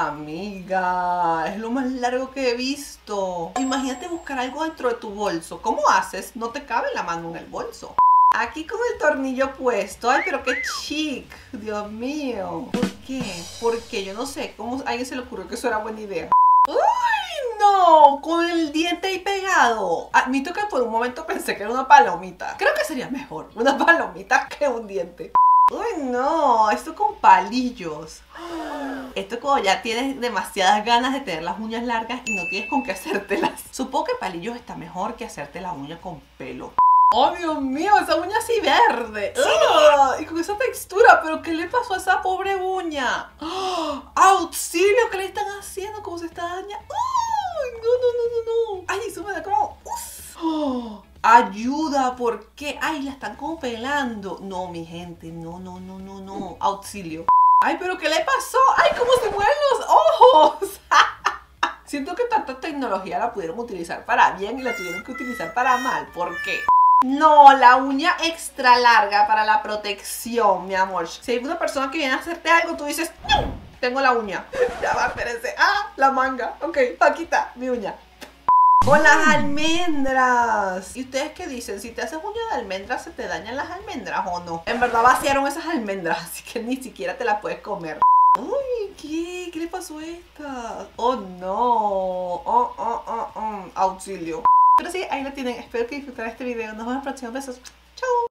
Amiga, es lo más largo que he visto. Imagínate buscar algo dentro de tu bolso. ¿Cómo haces? No te cabe la mano en el bolso. Aquí con el tornillo puesto. Ay, pero qué chic. Dios mío. ¿Por qué? Porque yo no sé cómo a alguien se le ocurrió que eso era buena idea. ¡Uy, no! Con el diente ahí pegado. Admito que por un momento pensé que era una palomita. Creo que sería mejor una palomita que un diente. ¡Uy, no! Esto con palillos. Esto como ya tienes demasiadas ganas de tener las uñas largas y no tienes con qué hacértelas. Supongo que palillos está mejor que hacerte la uña con pelo. ¡Oh, Dios mío! Esa uña así verde. ¡Ugh! Y con esa textura. ¿Pero qué le pasó a esa pobre uña? ¡Oh! ¡Auxilio! ¿Qué le están haciendo? ¿Cómo se está dañando? ¡Ay! No, no, no, no, no. ¡Ay, eso me da como... ¡Uf! ¡Oh! ¡Ayuda! ¿Por qué? ¡Ay, la están como pelando! No, mi gente. No, no, no, no, no. ¡Auxilio! ¡Ay, pero qué le pasó! ¡Ay, cómo se mueven los ojos! Siento que tanta tecnología la pudieron utilizar para bien y la tuvieron que utilizar para mal. ¿Por qué? No, la uña extra larga para la protección, mi amor. Si hay una persona que viene a hacerte algo, tú dices, ¡no! Tengo la uña. Ya va, espérense. ¡Ah! La manga. Ok, Paquita, mi uña. Con las almendras. ¿Y ustedes qué dicen? Si te haces uña de almendras, ¿se te dañan las almendras o no? En verdad vaciaron esas almendras, así que ni siquiera te las puedes comer. Uy, ¿qué? ¿Qué le pasó a esta? Oh, no. Oh, oh, oh, oh. Auxilio. Pero sí, ahí la tienen. Espero que disfruten este video. Nos vemos en el próximo. Besos. Chau.